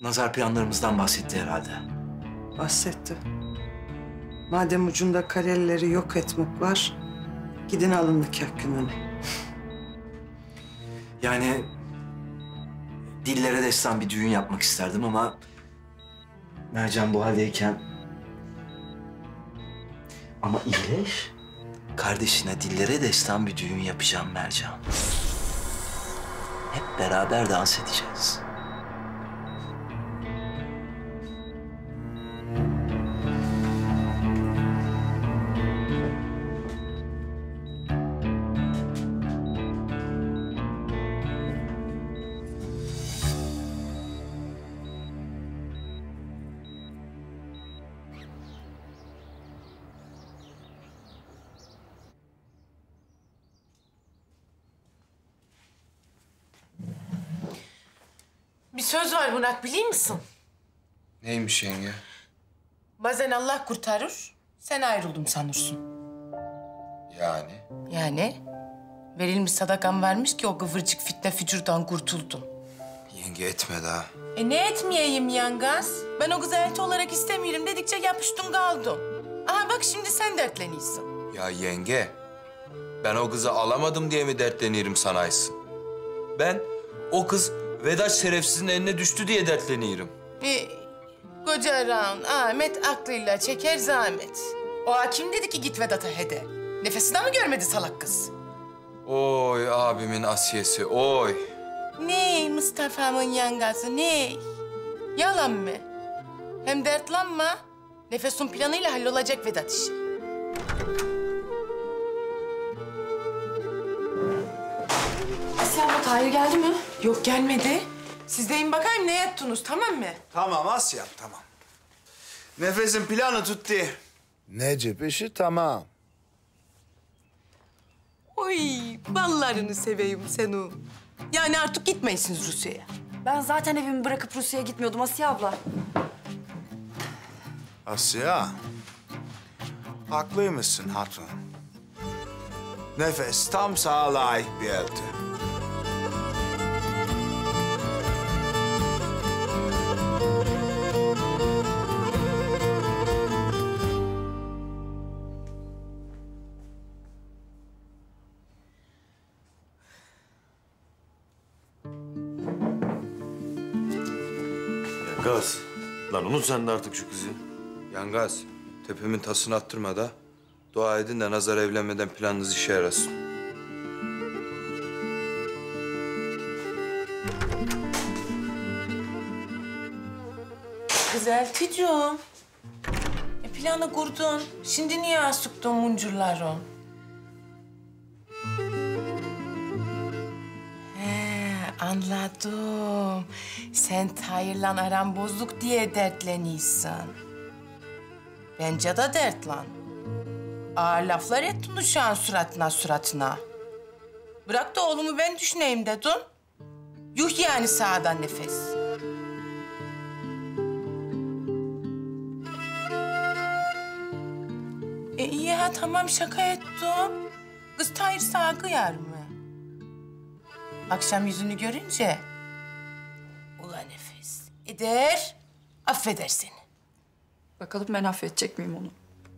Speaker 13: Nazar planlarımızdan bahsetti herhalde.
Speaker 9: Bahsetti. Madem ucunda Karelileri yok etmek var, gidin alın nikah gününü.
Speaker 13: Yani dillere destan bir düğün yapmak isterdim ama Mercan bu haldeyken... Ama iyileş. Kardeşine dillere destan bir düğün yapacağım Mercan. Hep beraber dans edeceğiz.
Speaker 1: Bir söz var Murat, biliyor musun?
Speaker 11: Neymiş yenge?
Speaker 1: Bazen Allah kurtarır, sen ayrıldım sanırsın.
Speaker 11: Yani?
Speaker 1: Yani verilmiş sadakan varmış ki o kıvırcık fitne fücurdan kurtuldum.
Speaker 11: Yenge etme daha.
Speaker 1: Ne etmeyeyim yangaz? Ben o kızı elti olarak istemiyorum dedikçe yapıştın kaldın. Aha bak şimdi sen dertleniyorsun.
Speaker 11: Ya yenge, ben o kızı alamadım diye mi dertlenirim sanaysın? Ben o kız Vedat şerefsizin eline düştü diye dertlenirim.
Speaker 1: Koca Raun Ahmet aklıyla çeker zahmet. O hakim dedi ki git Vedat'a hede. Nefesini mi görmedi salak kız?
Speaker 11: Oy abimin asiyesi, oy.
Speaker 1: Ney Mustafa'mın yangazı, ney? Yalan mı? Hem dertlanma. Nefesun planıyla hallolacak Vedat işi.
Speaker 8: Asya abla, Tahir geldi mi?
Speaker 1: Yok gelmedi. Siz deyin bakayım ne yaptınız, tamam mı?
Speaker 5: Tamam Asya'm, tamam. Nefesin planı tuttu. Necip işi tamam.
Speaker 1: Oy ballarını seveyim seni. Yani artık gitmeyesiniz Rusya'ya.
Speaker 8: Ben zaten evimi bırakıp Rusya'ya gitmiyordum Asya abla.
Speaker 5: Asya, haklıymışsın hatun. Nefes tam sana layık bir elti.
Speaker 6: Yangaz, lan unut sen de artık şu kızı.
Speaker 11: Yangaz, tepemin tasını attırma da. Dua edin de Nazar evlenmeden planınız işe yarasın.
Speaker 1: Güzel Ticuğum. Planı kurdun. Şimdi niye asıktın muncurları? Anladım. Sen Tahir'le aran bozuk diye dertleniyorsun. Bence de dertlan. Ağır laflar ettin uşağın suratına. Bırak da oğlumu ben düşüneyim dedin. Yuh yani sağdan nefes. İyi ha tamam şaka ettim. Kız Tahir sağa kıyar mı? Akşam yüzünü görünce... Ulan nefes. Eder, affeder seni.
Speaker 8: Bakalım ben affedecek miyim onu?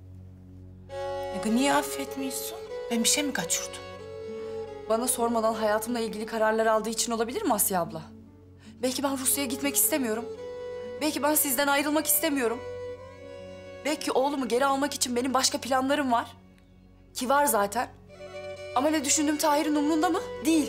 Speaker 1: Niye affetmiyorsun? Ben bir şey mi kaçırdım?
Speaker 8: Bana sormadan hayatımla ilgili kararlar aldığı için olabilir mi Asya abla? Belki ben Rusya'ya gitmek istemiyorum. Belki ben sizden ayrılmak istemiyorum. Belki oğlumu geri almak için benim başka planlarım var. Ki var zaten. Ama ne düşündüğüm Tahir'in umrunda mı? Değil.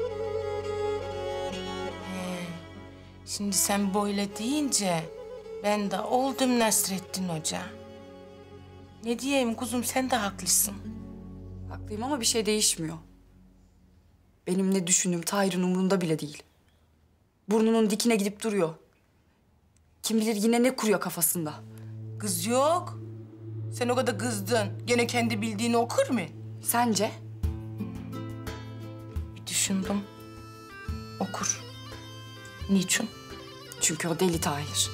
Speaker 1: Şimdi sen böyle deyince ben de oldum Nasrettin Hoca. Ne diyeyim kuzum, sen de haklısın.
Speaker 8: Haklıyım ama bir şey değişmiyor. Benim ne düşündüğüm Tahir'in umrunda bile değil. Burnunun dikine gidip duruyor. Kim bilir yine ne kuruyor kafasında.
Speaker 1: Kız yok. Sen o kadar kızdın. Gene kendi bildiğini okur mu?
Speaker 8: Sence?
Speaker 1: Bir düşündüm. Okur. Niçin?
Speaker 8: Çünkü o deli Tahir.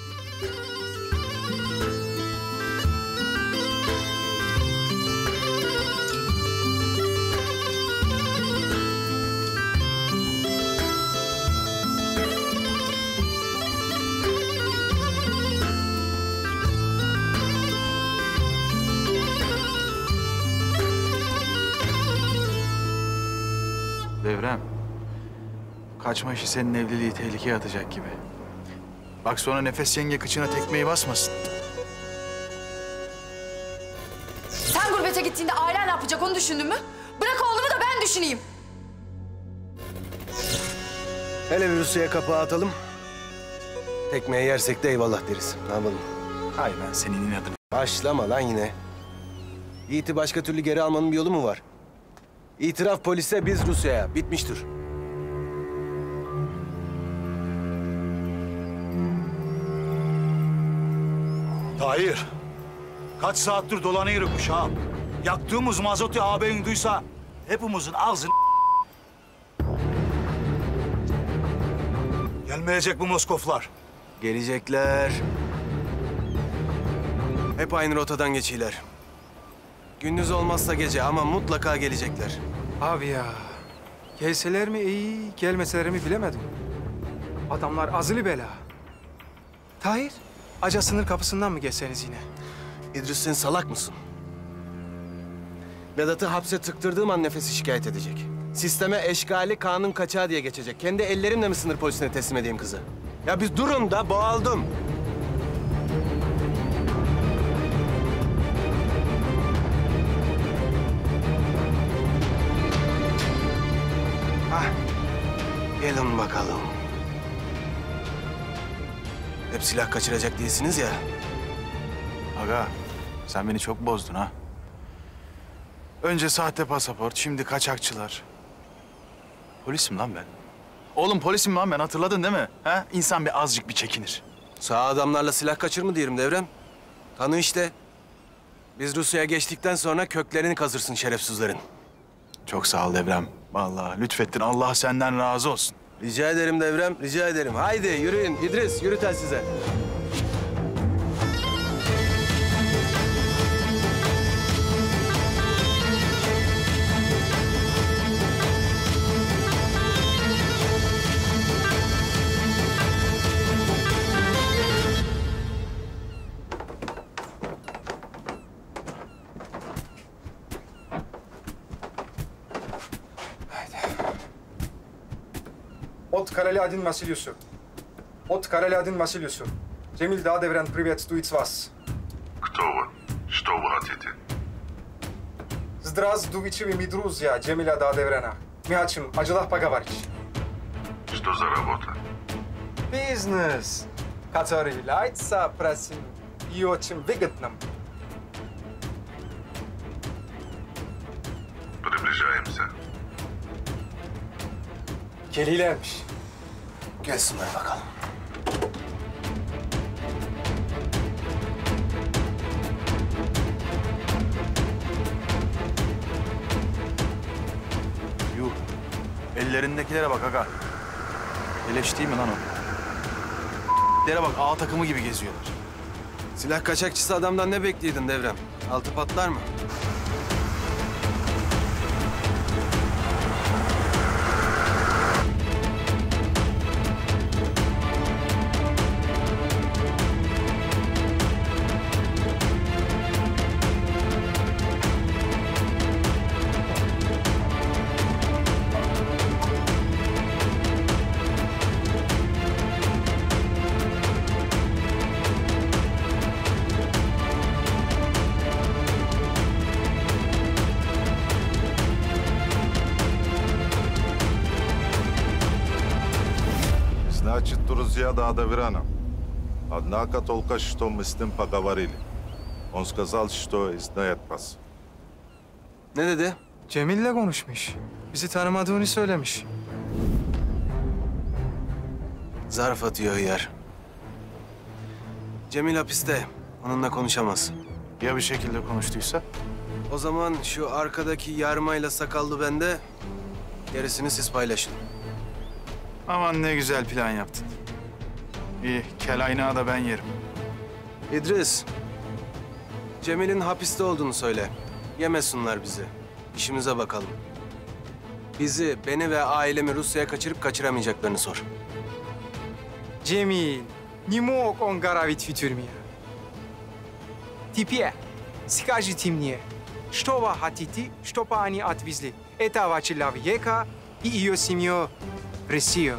Speaker 10: Devrem, kaçma işi senin evliliği tehlikeye atacak gibi. Bak sonra Nefes yenge kıçına tekmeyi basmasın.
Speaker 8: Sen gurbete gittiğinde ailen ne yapacak onu düşündün mü? Bırak oğlumu da ben düşüneyim.
Speaker 3: Hele bir Rusya'ya kapağı atalım. Tekmeyi yersek de eyvallah deriz. Ne yapalım?
Speaker 10: Hay ben senin inadına.
Speaker 3: Başlama lan yine. Yiğit'i başka türlü geri almanın bir yolu mu var? İtiraf polise, biz Rusya'ya. Bitmiştir.
Speaker 12: Tahir, kaç saattir dolanıyoruz uşağım. Yaktığımız mazotu ağabeyin duysa hepimizin ağzını... Gelmeyecek bu Moskoflar.
Speaker 3: Gelecekler. Hep aynı rotadan geçiyorlar. Gündüz olmazsa gece ama mutlaka gelecekler.
Speaker 22: Abi ya, gelseler mi iyi, gelmeseler mi bilemedim. Adamlar azılı bela. Tahir, Aca sınır kapısından mı geçseniz yine?
Speaker 3: İdris, sen salak mısın? Vedat'ı hapse tıktırdığım an Nefes'i şikayet edecek. Sisteme eşgali, kanun kaçağı diye geçecek. Kendi ellerimle mi sınır polisine teslim edeyim kızı? Ya biz durun da, boğaldım. Hah, gelin bakalım. Hep silah kaçıracak değilsiniz ya.
Speaker 10: Aga, sen beni çok bozdun ha. Önce sahte pasaport, şimdi kaçakçılar. Polisim lan ben. Oğlum polisim lan ben, hatırladın değil mi? Ha? İnsan bir azıcık bir çekinir.
Speaker 3: Sağ adamlarla silah kaçırma diyelim Devrem. Tanı işte. Biz Rusya'ya geçtikten sonra köklerini kazırsın şerefsizlerin.
Speaker 10: Çok sağ ol Devrem. Vallahi lütfettin, Allah senden razı olsun.
Speaker 3: Rica ederim Devrem, rica ederim. Haydi yürüyün İdris, yürü telsize.
Speaker 22: От Короля Один Василиусу. От Короля Один Василиусу. Cemil Dağdevren приветствует вас.
Speaker 21: Кто вы? Что вы хотите?
Speaker 22: Здравствуйте, мы друзья Cemila Dağdevren'a. Мы хотим о делах поговорить.
Speaker 21: Что за работа?
Speaker 22: Бизнес, который является простым и очень выгодным.
Speaker 21: Приближаемся.
Speaker 22: Gelilermiş.
Speaker 3: Gelsinler bakalım.
Speaker 10: Yuh, ellerindekilere bak aga. Eleş değil mi lan o? Lere bak, A takımı gibi geziyorlar.
Speaker 3: Silah kaçakçısı adamdan ne bekliyordun Devrem? Altı patlar mı?
Speaker 21: Значит, друзья Дağdevren'a. Однако только что мы с ним поговорили. Он сказал, что знает вас.
Speaker 3: Ne dedi?
Speaker 22: Cemil'le konuşmuş. Bizi tanımadığını söylemiş.
Speaker 3: Zarf atıyor yer. Cemil hapiste. Onunla konuşamaz.
Speaker 10: Ya bir şekilde konuştuysa?
Speaker 3: O zaman şu arkadaki yarmayla sakallı bende. Gerisini siz paylaşın.
Speaker 10: Aman ne güzel plan yaptın. İyi, kel aynağı da ben yerim.
Speaker 3: İdris, Cemil'in hapiste olduğunu söyle. Yemesinler bizi. İşimize bakalım. Bizi, beni ve ailemi Rusya'ya kaçırıp kaçıramayacaklarını sor.
Speaker 22: Cemil, не мог он горовить в тюрьме. Теперь скажите мне, что вы хотите, чтобы они отвезли этого человека И ее семью в Россию.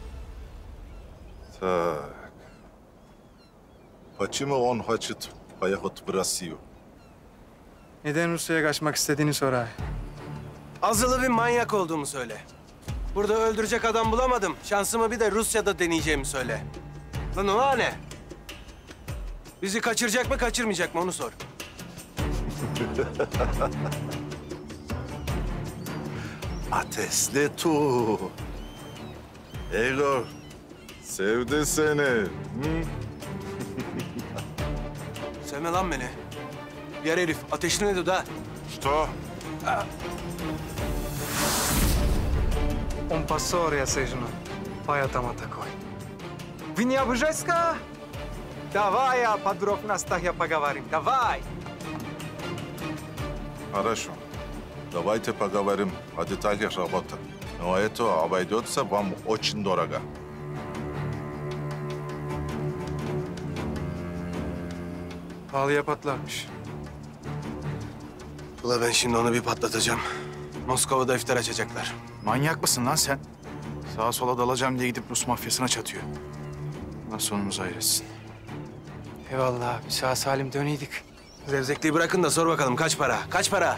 Speaker 21: Так. Почему он хочет поехать в Россию?
Speaker 22: Neden Rusya'ya kaçmak istediğini sorar.
Speaker 3: Azılı bir manyak olduğumu söyle. Burada öldürecek adam bulamadım. Şansımı bir de Rusya'da deneyeceğimi söyle. Lan o ne? Bizi kaçıracak mı, kaçırmayacak mı onu sor.
Speaker 21: Ateşli tu. Egor, sevdi seni. Hı?
Speaker 3: Sevme lan beni. Yer herif, ateşli ne dedi ha?
Speaker 21: Что?
Speaker 22: Он поссор, я сыжну. Поэтому такой. Вы не обижайтесь-ка? Давай я подробно с Тахя поговорим. Давай!
Speaker 21: Хорошо. Давайте поговорим о деталях работы. Но это обойдется вам очень дорого.
Speaker 22: Pahalıya patlarmış.
Speaker 3: Ula ben şimdi onu bir patlatacağım. Moskova'da iftar açacaklar.
Speaker 10: Manyak mısın lan sen? Sağa sola dalacağım diye gidip Rus mafyasına çatıyor. Allah sonumuzu hayretsin.
Speaker 22: Eyvallah abi, sağ salim döneydik.
Speaker 3: Zevzekliği bırakın da sor bakalım kaç para? Kaç para?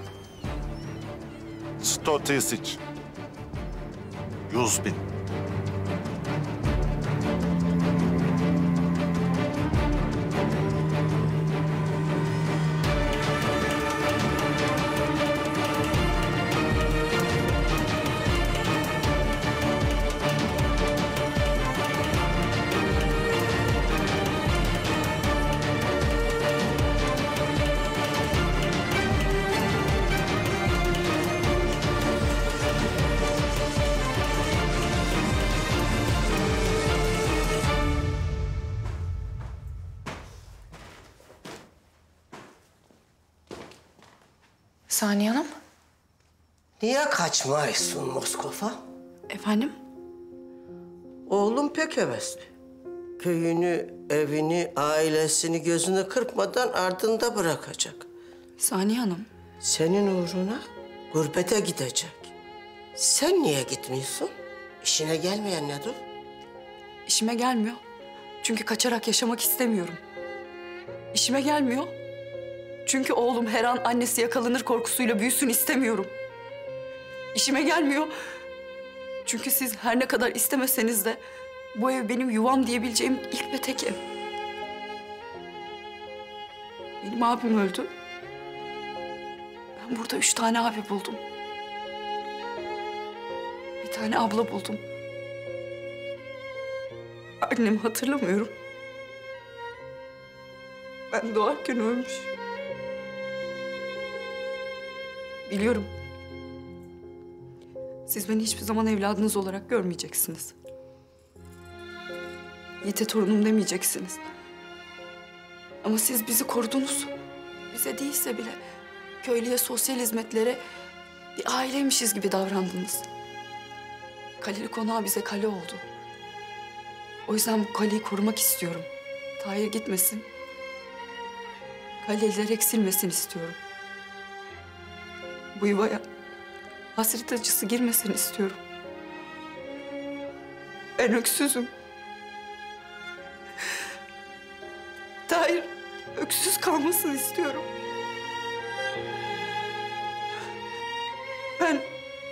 Speaker 21: 100 000. 100 bin.
Speaker 8: Saniye Hanım.
Speaker 14: Niye kaçmayısın Moskova?
Speaker 8: Efendim?
Speaker 14: Oğlum pek hevesli. Köyünü, evini, ailesini gözünü kırpmadan ardında bırakacak.
Speaker 8: Saniye Hanım.
Speaker 14: Senin uğruna gurbete gidecek. Sen niye gitmiyorsun? İşine gelmeyen nedir?
Speaker 8: İşime gelmiyor. Çünkü kaçarak yaşamak istemiyorum. İşime gelmiyor. Çünkü oğlum her an annesi yakalanır korkusuyla büyüsün istemiyorum. İşime gelmiyor. Çünkü siz her ne kadar istemeseniz de bu ev benim yuvam diyebileceğim ilk ve tek ev. Benim abim öldü. Ben burada 3 tane abi buldum. Bir tane abla buldum. Annemi hatırlamıyorum. Ben doğarken ölmüş. Biliyorum. Siz beni hiçbir zaman evladınız olarak görmeyeceksiniz. Yiğit'e torunum demeyeceksiniz. Ama siz bizi korudunuz. Bize değilse bile köylüye, sosyal hizmetlere bir aileymişiz gibi davrandınız. Kaleli konağı bize kale oldu. O yüzden bu kaleyi korumak istiyorum. Tahir gitmesin. Kaleler eksilmesin istiyorum. Bu yuvaya hasret acısı girmesin istiyorum. Ben öksüzüm. Tahir öksüz kalmasın istiyorum. Ben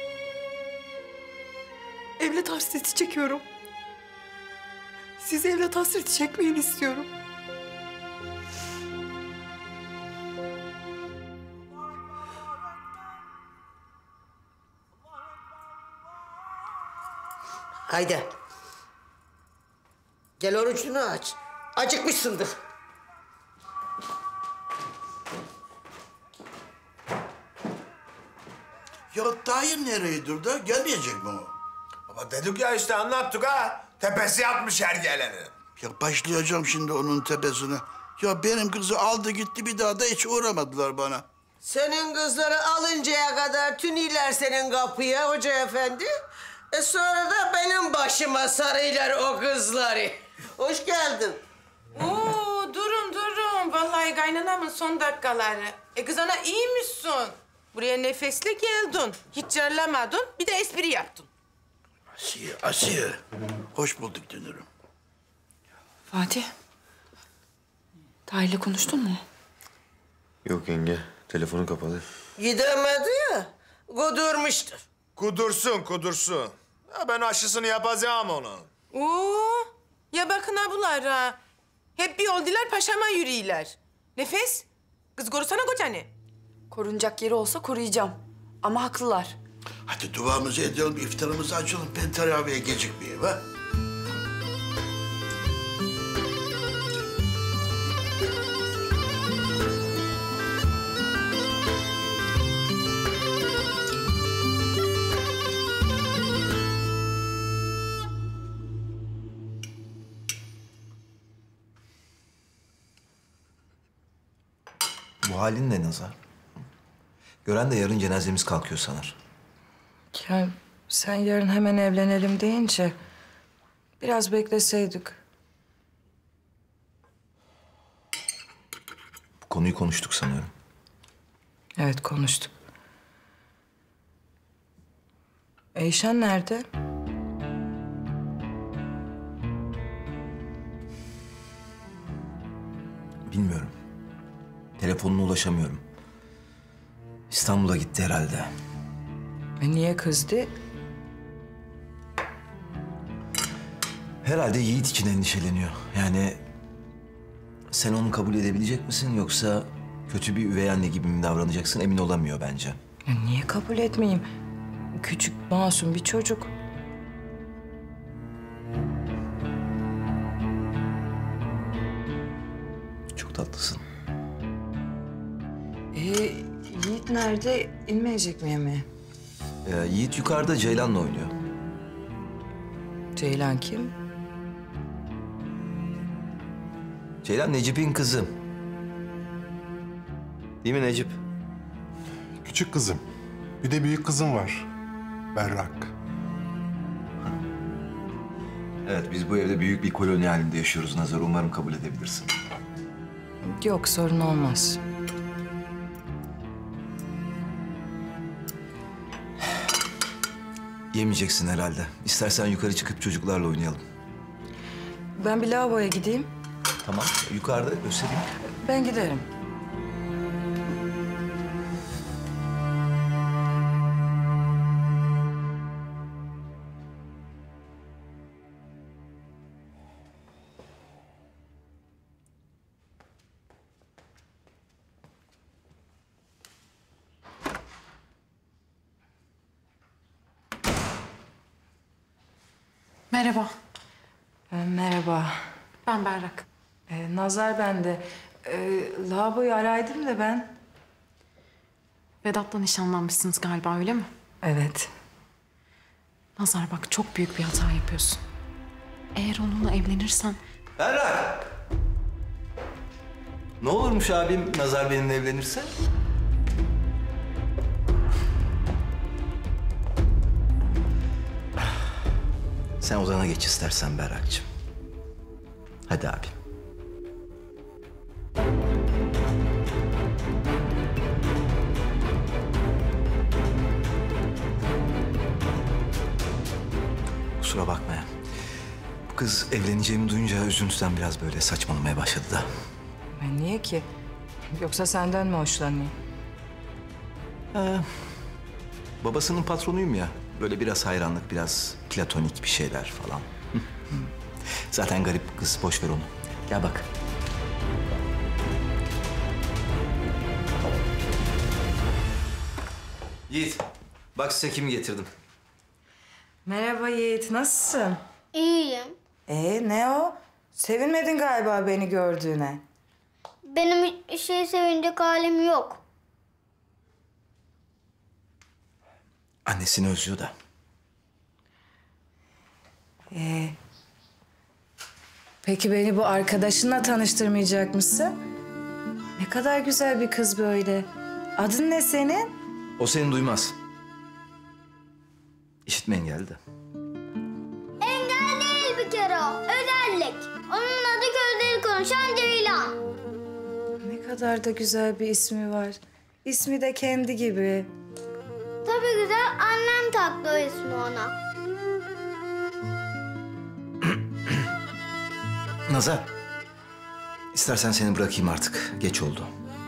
Speaker 8: evlat hasreti çekiyorum. Siz evlat hasreti çekmeyin istiyorum.
Speaker 14: Haydi. Gel orucunu aç. Acıkmışsındır.
Speaker 15: Ya Tahir nereye durdu? Gelmeyecek mi o?
Speaker 23: Baba dedik ya işte anlattık ha. Tepesi yapmış her geleni.
Speaker 15: Ya başlayacağım şimdi onun tepesine. Ya benim kızı aldı gitti bir daha da hiç uğramadılar bana.
Speaker 14: Senin kızları alıncaya kadar tüniler senin kapıya hoca efendi. Sonra da benim başıma sarıylar o kızları. Hoş geldin.
Speaker 1: Oo, durun. Vallahi kaynanamın son dakikaları. Kız ana iyi misin? Buraya nefesle geldin. Hiç cerlemadın. Bir de espri yaptın.
Speaker 15: Asiye. Hoş bulduk dünürüm.
Speaker 8: Fatih. Tahir'le konuştun mu?
Speaker 6: Yok yenge. Telefonu kapalı.
Speaker 14: Gidemedi ya. Kudurmuştur.
Speaker 23: Kudursun. Ya ben aşısını yapacağım onun.
Speaker 1: Oo, ya bakın abular ha. Hep bir oldular paşama yürüyorlar. Nefes, kız korusana kocanı.
Speaker 8: Korunacak yeri olsa koruyacağım. Ama haklılar.
Speaker 15: Hadi duamızı edelim, iftarımızı açalım. Ben teraviye gecikmeyeyim ha.
Speaker 13: Bu halin ne Nazar? Gören de yarın cenazemiz kalkıyor sanır.
Speaker 20: Ya sen yarın hemen evlenelim deyince biraz bekleseydik.
Speaker 13: Bu konuyu konuştuk sanıyorum.
Speaker 20: Evet konuştuk. Eyşan nerede?
Speaker 13: Bilmiyorum. Telefonuna ulaşamıyorum. İstanbul'a gitti herhalde.
Speaker 20: Niye kızdı?
Speaker 13: Herhalde Yiğit için endişeleniyor. Yani sen onu kabul edebilecek misin yoksa kötü bir üvey anne gibi mi davranacaksın emin olamıyor bence.
Speaker 20: Ya niye kabul etmeyeyim? Küçük, masum bir çocuk.
Speaker 13: Çok tatlısın.
Speaker 20: Yiğit nerede? İnmeyecek mi yemeğe?
Speaker 13: Yiğit yukarıda Ceylan'la oynuyor.
Speaker 20: Ceylan kim?
Speaker 13: Ceylan Necip'in kızı. Değil mi Necip?
Speaker 19: Küçük kızım. Bir de büyük kızım var. Berrak.
Speaker 13: Evet, biz bu evde büyük bir koloni halinde yaşıyoruz Nazar. Umarım kabul edebilirsin.
Speaker 20: Yok, sorun olmaz.
Speaker 13: Yemeyeceksin herhalde. İstersen yukarı çıkıp çocuklarla oynayalım.
Speaker 20: Ben bir lavaboya gideyim.
Speaker 13: Tamam, yukarıda göstereyim.
Speaker 20: Ben giderim.
Speaker 16: Merhaba.
Speaker 20: Merhaba.
Speaker 16: Ben Berrak.
Speaker 20: Nazar bende. Lavaboyu araydım da ben.
Speaker 16: Vedat'la nişanlanmışsınız galiba öyle mi?
Speaker 20: Evet.
Speaker 16: Nazar bak çok büyük bir hata yapıyorsun. Eğer onunla evlenirsen...
Speaker 13: Berrak! Ne olurmuş abim Nazar benimle evlenirse? Sen odana geç istersen Berrak'cığım. Hadi abi. Kusura bakma ya. Bu kız evleneceğimi duyunca üzüntüden biraz böyle saçmalamaya başladı da.
Speaker 20: Niye ki? Yoksa senden mi hoşlanmıyor?
Speaker 13: Babasının patronuyum ya. Böyle biraz hayranlık, biraz platonik bir şeyler falan. Zaten garip kız, boş ver onu. Gel bak. Yiğit, bak size kimi getirdim.
Speaker 20: Merhaba Yiğit, nasılsın?
Speaker 17: İyiyim.
Speaker 20: Ne o? Sevinmedin galiba beni gördüğüne.
Speaker 17: Benim hiçbir şeye sevinecek halim yok.
Speaker 13: Annesini özlüyor da.
Speaker 20: Peki beni bu arkadaşınla tanıştırmayacak mısın? Ne kadar güzel bir kız böyle. Adın ne senin?
Speaker 13: O seni duymaz. İşitme engelli de.
Speaker 17: Engel değil bir kere o. Özellik. Onun adı gözleri konuşan Ceylan.
Speaker 20: Ne kadar da güzel bir ismi var.
Speaker 9: İsmi de kendi gibi.
Speaker 17: Tabii güzel, annem taktı o ismi ona.
Speaker 13: Nazar, istersen seni bırakayım artık. Geç oldu.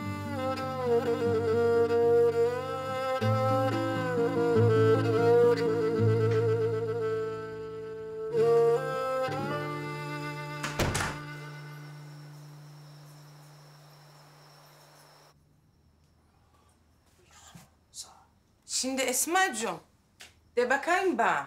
Speaker 1: Şimdi Esma'cığım, de bakayım bana.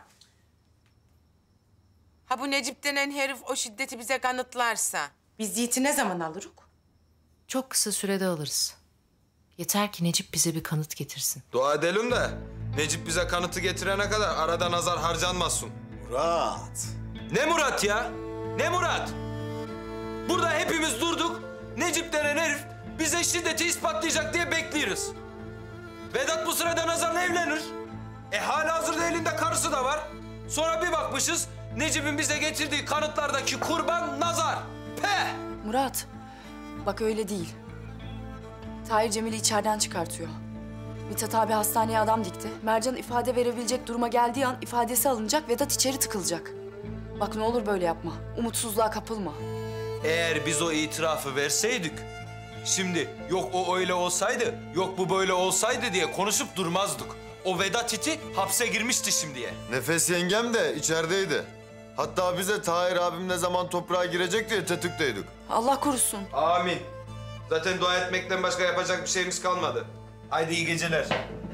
Speaker 1: Ha bu Necip denen herif o şiddeti bize kanıtlarsa biz Yiğit'i ne zaman alırız?
Speaker 16: Çok kısa sürede alırız. Yeter ki Necip bize bir kanıt getirsin.
Speaker 11: Dua edelim de Necip bize kanıtı getirene kadar arada nazar harcanmasın.
Speaker 12: Murat.
Speaker 11: Ne Murat ya? Ne Murat? Burada hepimiz durduk. Necip denen herif bize şiddeti ispatlayacak diye bekliyoruz. Vedat bu sırada Nazar'la evlenir. Halihazırda elinde karısı da var. Sonra bir bakmışız Necip'in bize getirdiği kanıtlardaki kurban Nazar. Peh!
Speaker 8: Murat, bak öyle değil. Tahir Cemil'i içeriden çıkartıyor. Mithat abi hastaneye adam dikti. Mercan ifade verebilecek duruma geldiği an ifadesi alınacak, Vedat içeri tıkılacak. Bak ne olur böyle yapma. Umutsuzluğa kapılma.
Speaker 11: Eğer biz o itirafı verseydik, şimdi yok o öyle olsaydı, yok bu böyle olsaydı diye konuşup durmazdık. O Vedat iti hapse girmişti şimdiye.
Speaker 6: Nefes yengem de içerideydi. Hatta bize Tahir abim ne zaman toprağa girecek diye tetiktedik.
Speaker 8: Allah korusun.
Speaker 11: Amin. Zaten dua etmekten başka yapacak bir şeyimiz kalmadı. Haydi iyi geceler.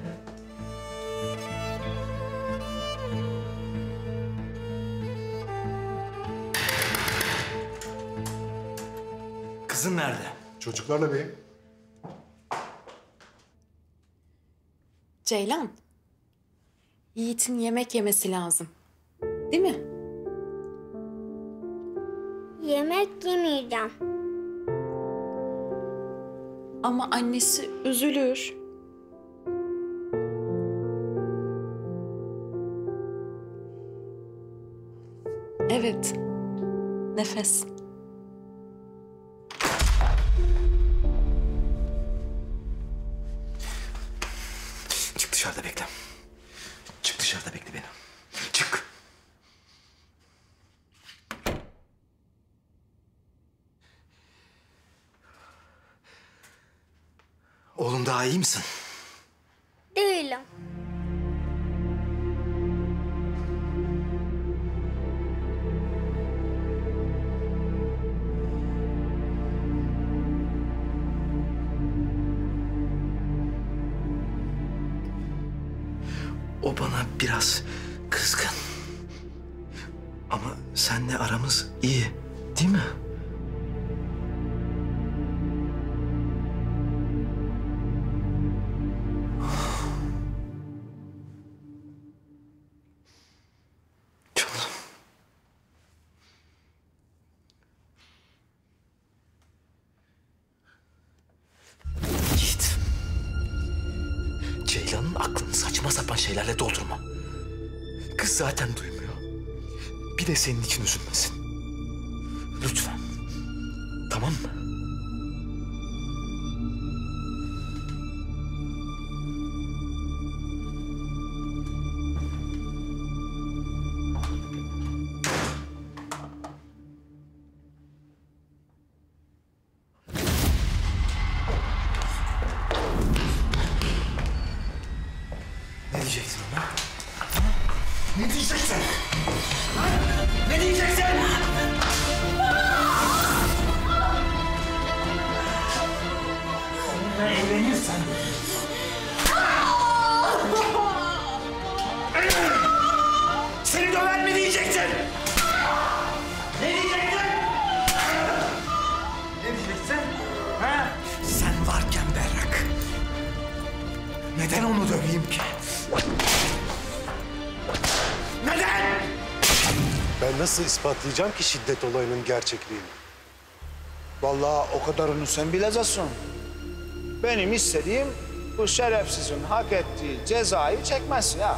Speaker 13: Kızın nerede?
Speaker 19: Çocuklarla beyim.
Speaker 16: Ceylan, Yiğit'in yemek yemesi lazım. Değil mi?
Speaker 17: Yemek yemeyeceğim.
Speaker 16: Ama annesi üzülür. Evet. Nefes.
Speaker 13: Çık dışarıda bekle. Çık dışarıda bekle beni. Çık. Oğlum daha iyi misin?
Speaker 17: Değilim.
Speaker 13: O bana biraz kızgın. Ama seninle aramız iyi, değil mi? Canım. Yiğit. Ceylan'ın aklını saçma sapan şeylerle doldurma. Kız zaten duymuyor. Bir de senin için üzülmesin. Lütfen. Tamam mı? Ne diyeceksin ona? Ne diyeceksin? Ne diyeceksin? Onunla evlenirsen... Seni döver mi diyeceksin? Ne diyeceksin? Ne diyeceksin? Ha? Sen varken Berrak. Neden onu döveyim ki? Neden?
Speaker 19: Ben nasıl ispatlayacağım ki şiddet olayının gerçekliğini?
Speaker 5: Vallahi o kadarını sen bileceksin. Benim istediğim bu şerefsizin hak ettiği cezayı çekmesi ya.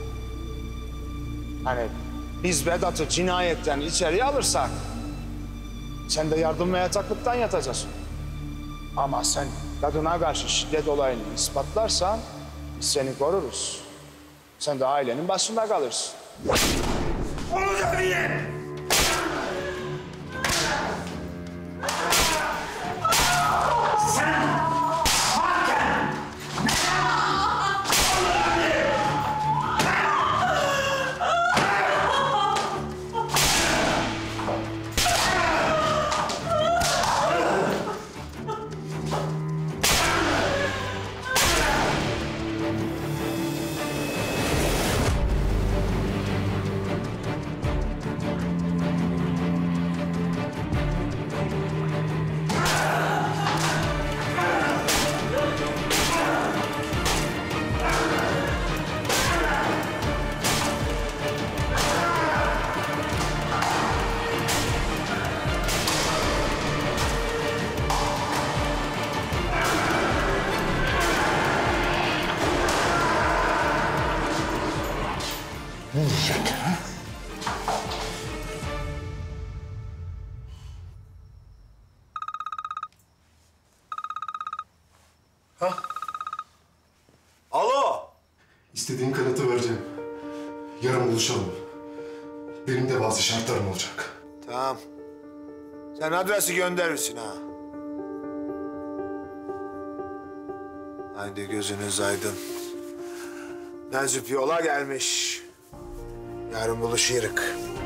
Speaker 5: Hani biz Vedat'ı cinayetten içeriye alırsak... sen de yardım ve yataklıktan yatacaksın. Ama sen kadına karşı şiddet olayını ispatlarsan biz seni koruruz. Sen de ailenin başında kalırsın.
Speaker 23: Onu da bilin!
Speaker 15: Ne diyecek?
Speaker 23: Alo!
Speaker 19: İstediğin kanıtı vereceğim. Yarın buluşalım. Benim de bazı şartlarım olacak.
Speaker 23: Tamam. Sen adresi gönderirsin ha. Haydi gözünüz aydın. Necip yola gelmiş. Yarın buluşuruz.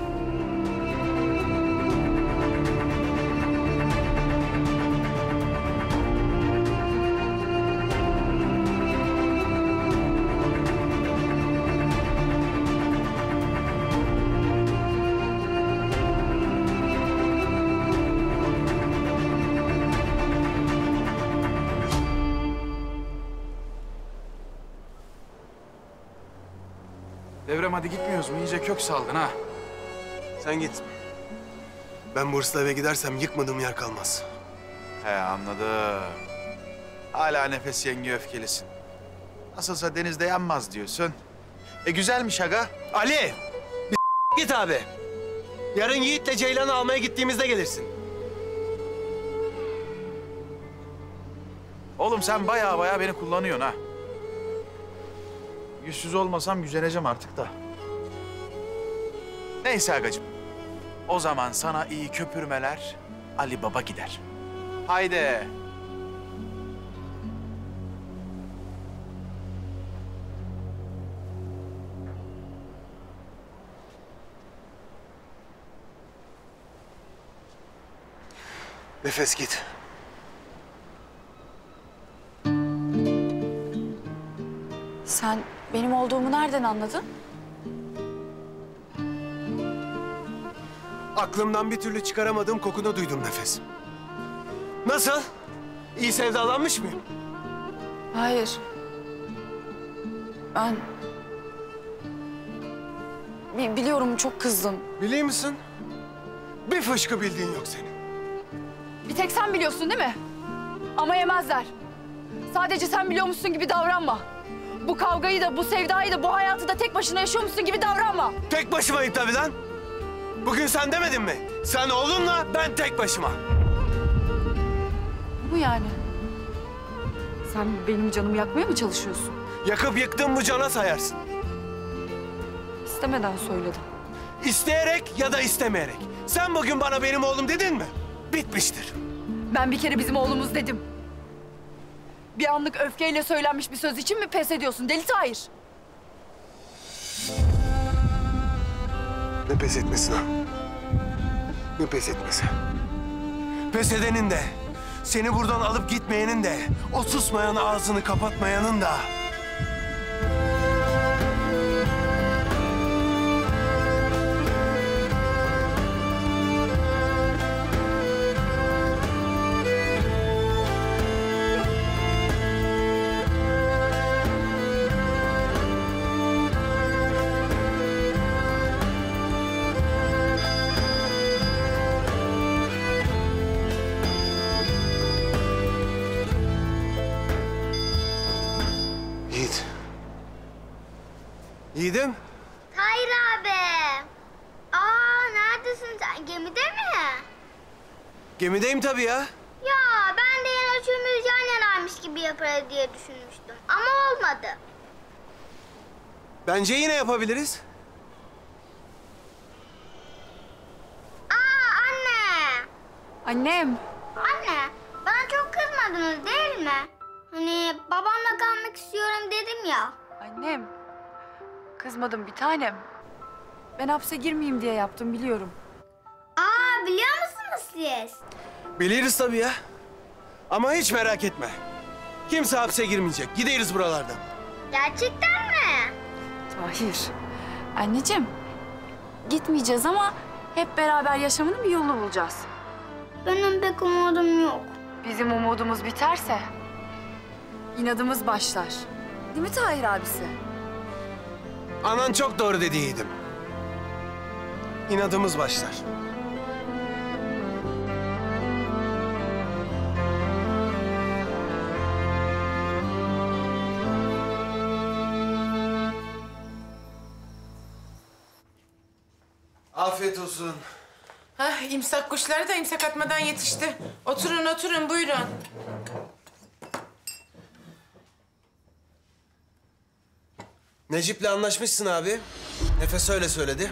Speaker 10: Devrem hadi gitmiyoruz mu? İyice kök saldın ha.
Speaker 3: Sen git. Ben bu hırsla eve gidersem yıkmadığım yer kalmaz.
Speaker 10: He anladım. Hala Nefes yenge öfkelisin. Nasılsa denizde yanmaz diyorsun. Güzelmiş aga.
Speaker 3: Ali! Bir git abi. Yarın Yiğit'le Ceylan'ı almaya gittiğimizde gelirsin.
Speaker 10: Oğlum sen baya beni kullanıyorsun ha. Yüzsüz olmasam güceneceğim artık da. Neyse agacığım. O zaman sana iyi köpürmeler, Ali Baba gider. Haydi.
Speaker 3: Nefes git.
Speaker 8: Sen benim olduğumu nereden anladın?
Speaker 3: Aklımdan bir türlü çıkaramadığım kokunu duydum Nefes. Nasıl? İyi sevdalanmış mıyım?
Speaker 8: Hayır. Ben... Biliyorum çok kızdın.
Speaker 3: Biliyor musun? Bir fışkı bildiğin yok senin.
Speaker 8: Bir tek sen biliyorsun değil mi? Ama yemezler. Sadece sen biliyormuşsun gibi davranma. Bu kavgayı da, bu sevdayı da, bu hayatı da tek başına yaşıyormuşsun gibi davranma.
Speaker 3: Tek başımayım tabii lan. Bugün sen demedin mi? Sen oğlunla, ben tek başıma.
Speaker 8: Bu yani. Sen benim canımı yakmaya mı çalışıyorsun?
Speaker 3: Yakıp yıktığın bu cana sayarsın.
Speaker 8: İstemeden söyledim.
Speaker 3: İsteyerek ya da istemeyerek. Sen bugün bana benim oğlum dedin mi? Bitmiştir.
Speaker 8: Ben bir kere bizim oğlumuz dedim. Bir anlık öfkeyle söylenmiş bir söz için mi pes ediyorsun Deli Tahir?
Speaker 3: Ne pes etmesin ha? Ne pes etmesi? Pes edenin de, seni buradan alıp gitmeyenin de, o susmayan ağzını kapatmayanın da... Yiğit. Yiğidim.
Speaker 17: Tahir abi. Neredesin sen? Gemide mi?
Speaker 3: Gemideyim tabii ya.
Speaker 17: Ya ben de yine üçümüz yan yanaymış gibi yaparız diye düşünmüştüm. Ama olmadı.
Speaker 3: Bence yine yapabiliriz.
Speaker 17: Anne!
Speaker 8: Annem.
Speaker 17: Anne, bana çok kızmadınız değil mi? Hani babamla kalmak istiyorum dedim ya.
Speaker 8: Annem. Kızmadım bir tanem. Ben hapse girmeyeyim diye yaptım biliyorum.
Speaker 17: Biliyor musunuz siz?
Speaker 3: Biliriz tabii ya. Ama hiç merak etme. Kimse hapse girmeyecek. Gideriz buralardan.
Speaker 17: Gerçekten mi?
Speaker 8: Tahir. Anneciğim. Gitmeyeceğiz ama hep beraber yaşamanın bir yolunu bulacağız.
Speaker 17: Benim pek umudum yok.
Speaker 8: Bizim umudumuz biterse inadımız başlar. Değil mi Tahir abisi?
Speaker 3: Anan çok doğru dedi yiğidim. İnadımız başlar. Afiyet olsun.
Speaker 1: Hah, imsak kuşları da imsak atmadan yetişti. Oturun, oturun, buyurun.
Speaker 3: Necip'le anlaşmışsın abi. Nefes öyle söyledi.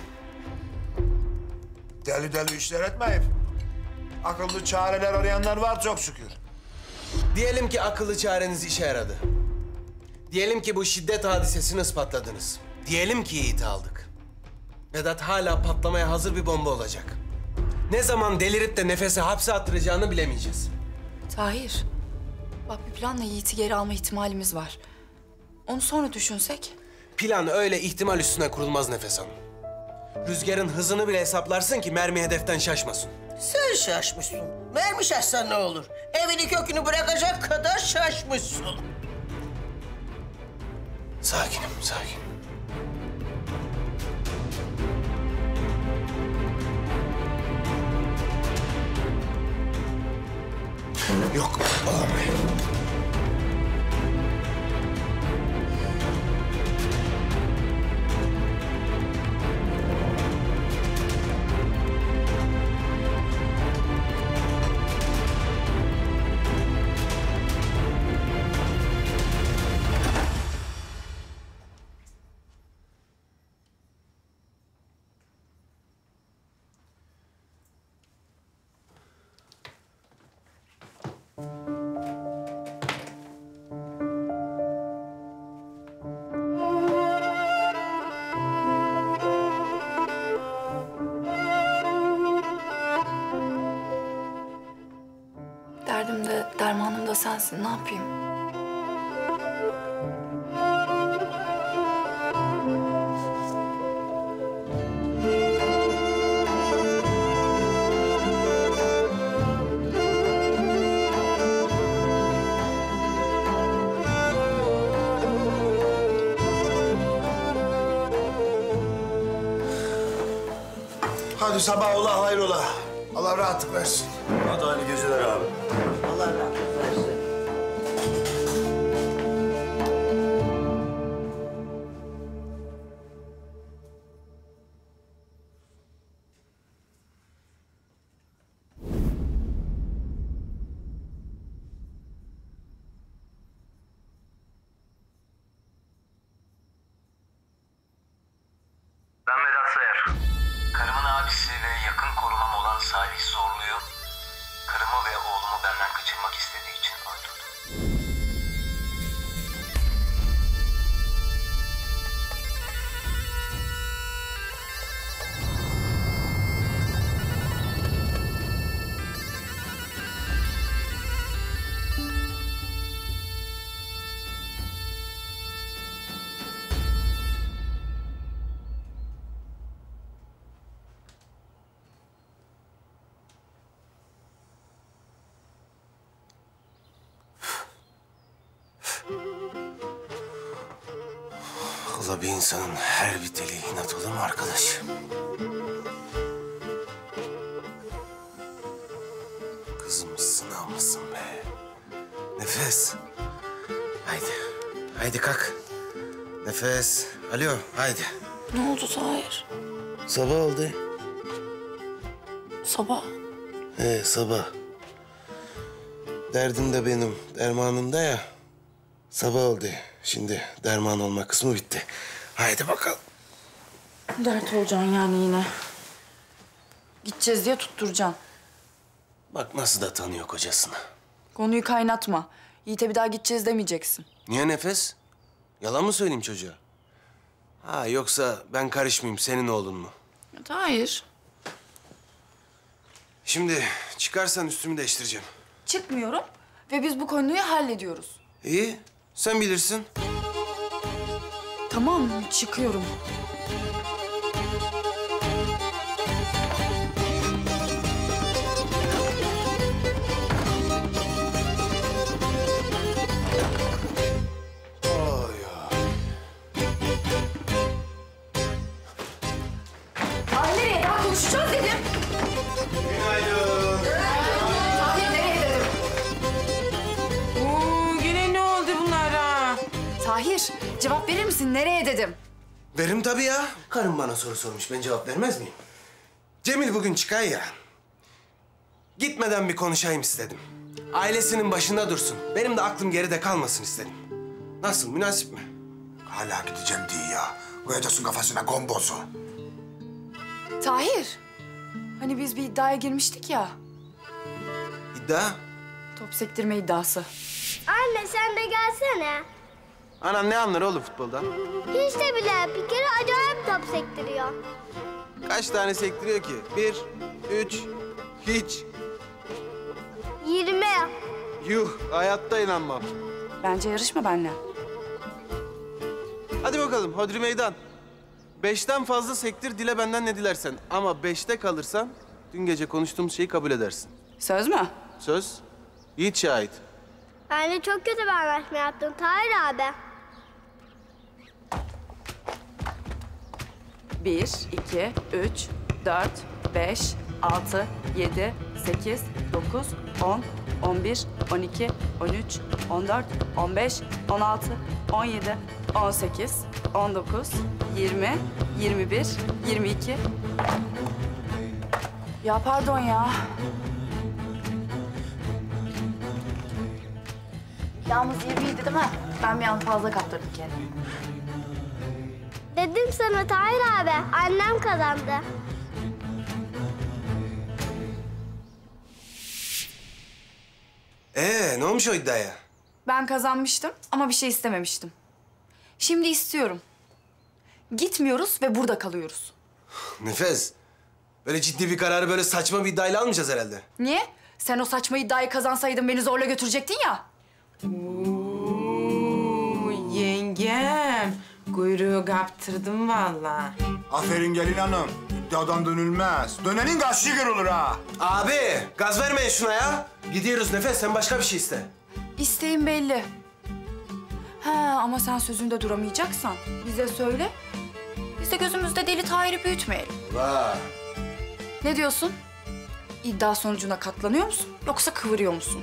Speaker 23: Deli deli işler etmeyip. Akıllı çareler arayanlar var çok şükür.
Speaker 3: Diyelim ki akıllı çareniz işe yaradı. Diyelim ki bu şiddet hadisesini ispatladınız. Diyelim ki Yiğit'i aldık. Vedat hala patlamaya hazır bir bomba olacak. Ne zaman delirip de Nefes'i hapse attıracağını bilemeyeceğiz.
Speaker 8: Tahir. Bak bir planla Yiğit'i geri alma ihtimalimiz var. Onu sonra düşünsek.
Speaker 3: Plan öyle ihtimal üstüne kurulmaz Nefes Hanım. Rüzgarın hızını bile hesaplarsın ki mermi hedeften şaşmasın.
Speaker 14: Sen şaşmışsın. Mermi şaşsan ne olur? Evini kökünü bırakacak kadar şaşmışsın.
Speaker 3: Sakinim, sakin. Yok, olamayın.
Speaker 8: Derdim de dermanım da sensin. Ne yapayım?
Speaker 23: Hadi sabah ola hayrola. Allah rahatlık versin. Hadi hayırlı geceler abi.
Speaker 14: Allah rahatlık versin.
Speaker 2: Ben Vedat Sayar. Karımın abisi ve yakın korumam olan Salih Zorlu'yu karımı ve oğlumu benden kaçırmak istediği için öldürdüm.
Speaker 3: Allah bir insanın her bir deli inat olur mu arkadaş? Kızım sınav mısın be? Nefes. Haydi. Haydi kalk. Nefes. Alo haydi.
Speaker 8: Ne oldu Tahir?
Speaker 3: Sabah oldu.
Speaker 8: Sabah.
Speaker 3: Sabah. Derdin de benim, dermanım da ya. Sabah oldu. Şimdi derman olma kısmı bitti. Haydi bakalım.
Speaker 8: Dert olacaksın yani yine. Gideceğiz diye tutturacaksın.
Speaker 3: Bak nasıl da tanıyor kocasını.
Speaker 8: Konuyu kaynatma. Yiğit'e bir daha gideceğiz demeyeceksin.
Speaker 3: Niye Nefes? Yalan mı söyleyeyim çocuğa? Ha yoksa ben karışmayayım, senin oğlun mu?
Speaker 8: Hayır.
Speaker 3: Şimdi çıkarsan üstümü değiştireceğim.
Speaker 8: Çıkmıyorum ve biz bu konuyu hallediyoruz.
Speaker 3: İyi, sen bilirsin.
Speaker 8: Tamam, çıkıyorum. Ay nereye? Daha konuşacağız dedim.
Speaker 3: Günaydın.
Speaker 8: Tahir nereye dedim?
Speaker 1: Yine ne oldu bunlara?
Speaker 8: Tahir, cevap verir misin? Nereye dedim?
Speaker 3: Veririm tabii ya. Karım bana soru sormuş, ben cevap vermez miyim? Cemil bugün çıkar ya. Gitmeden bir konuşayım istedim. Ailesinin başında dursun. Benim de aklım geride kalmasın istedim. Nasıl, münasip mi?
Speaker 23: Hala gideceğim diye ya. Koyacaksın kafasına kombozu.
Speaker 8: Tahir, hani biz bir iddiaya girmiştik ya.
Speaker 3: İddia?
Speaker 8: Top sektirme iddiası.
Speaker 17: Anne sen de gelsene.
Speaker 3: Anam ne anlar oğlum futboldan?
Speaker 17: Hiç de bile bir kere acayip top sektiriyor.
Speaker 3: Kaç tane sektiriyor ki? 1, 3, hiç.
Speaker 17: 20.
Speaker 3: Yuh, hayatta inanmam.
Speaker 8: Bence yarışma benimle.
Speaker 3: Hadi bakalım, hodri meydan. 5'ten fazla sektir, dile benden ne dilersen. Ama 5'te kalırsan dün gece konuştuğumuz şeyi kabul edersin.
Speaker 8: Söz mü?
Speaker 3: Söz. Yiğit şahit.
Speaker 17: Bence çok kötü bir anlaşma yaptın Tahir abi.
Speaker 8: 1, 2, 3, 4, 5, 6, 7, 8, 9, 10, 11, 12, 13, 14, 15, 16, 17, 18, 19, 20, 21, 22. Ya pardon ya. Yalnız 20'ydi değil mi? Ben bir an fazla kaptırdım kendimi.
Speaker 17: Dedim sana Tahir abi, annem kazandı.
Speaker 3: Ne olmuş o iddiaya?
Speaker 8: Ben kazanmıştım ama bir şey istememiştim. Şimdi istiyorum. Gitmiyoruz ve burada kalıyoruz.
Speaker 3: Nefes, böyle ciddi bir kararı böyle saçma bir iddiayla almayacağız herhalde.
Speaker 8: Niye? Sen o saçma iddiayı kazansaydın beni zorla götürecektin ya.
Speaker 1: Yengem, kuyruğu kaptırdım vallahi.
Speaker 5: Aferin gelin hanım. İddiadan dönülmez. Dönenin kaşığı kırılır ha.
Speaker 3: Abi, gaz vermeyin şuna ya. Gidiyoruz Nefes, sen başka bir şey iste.
Speaker 8: İsteğim belli. Ha ama sen sözünde duramayacaksan bize söyle. Biz de gözümüzde deli Tahir'i büyütmeyelim.
Speaker 3: Vay.
Speaker 8: Ne diyorsun? İddia sonucuna katlanıyor musun yoksa kıvırıyor musun?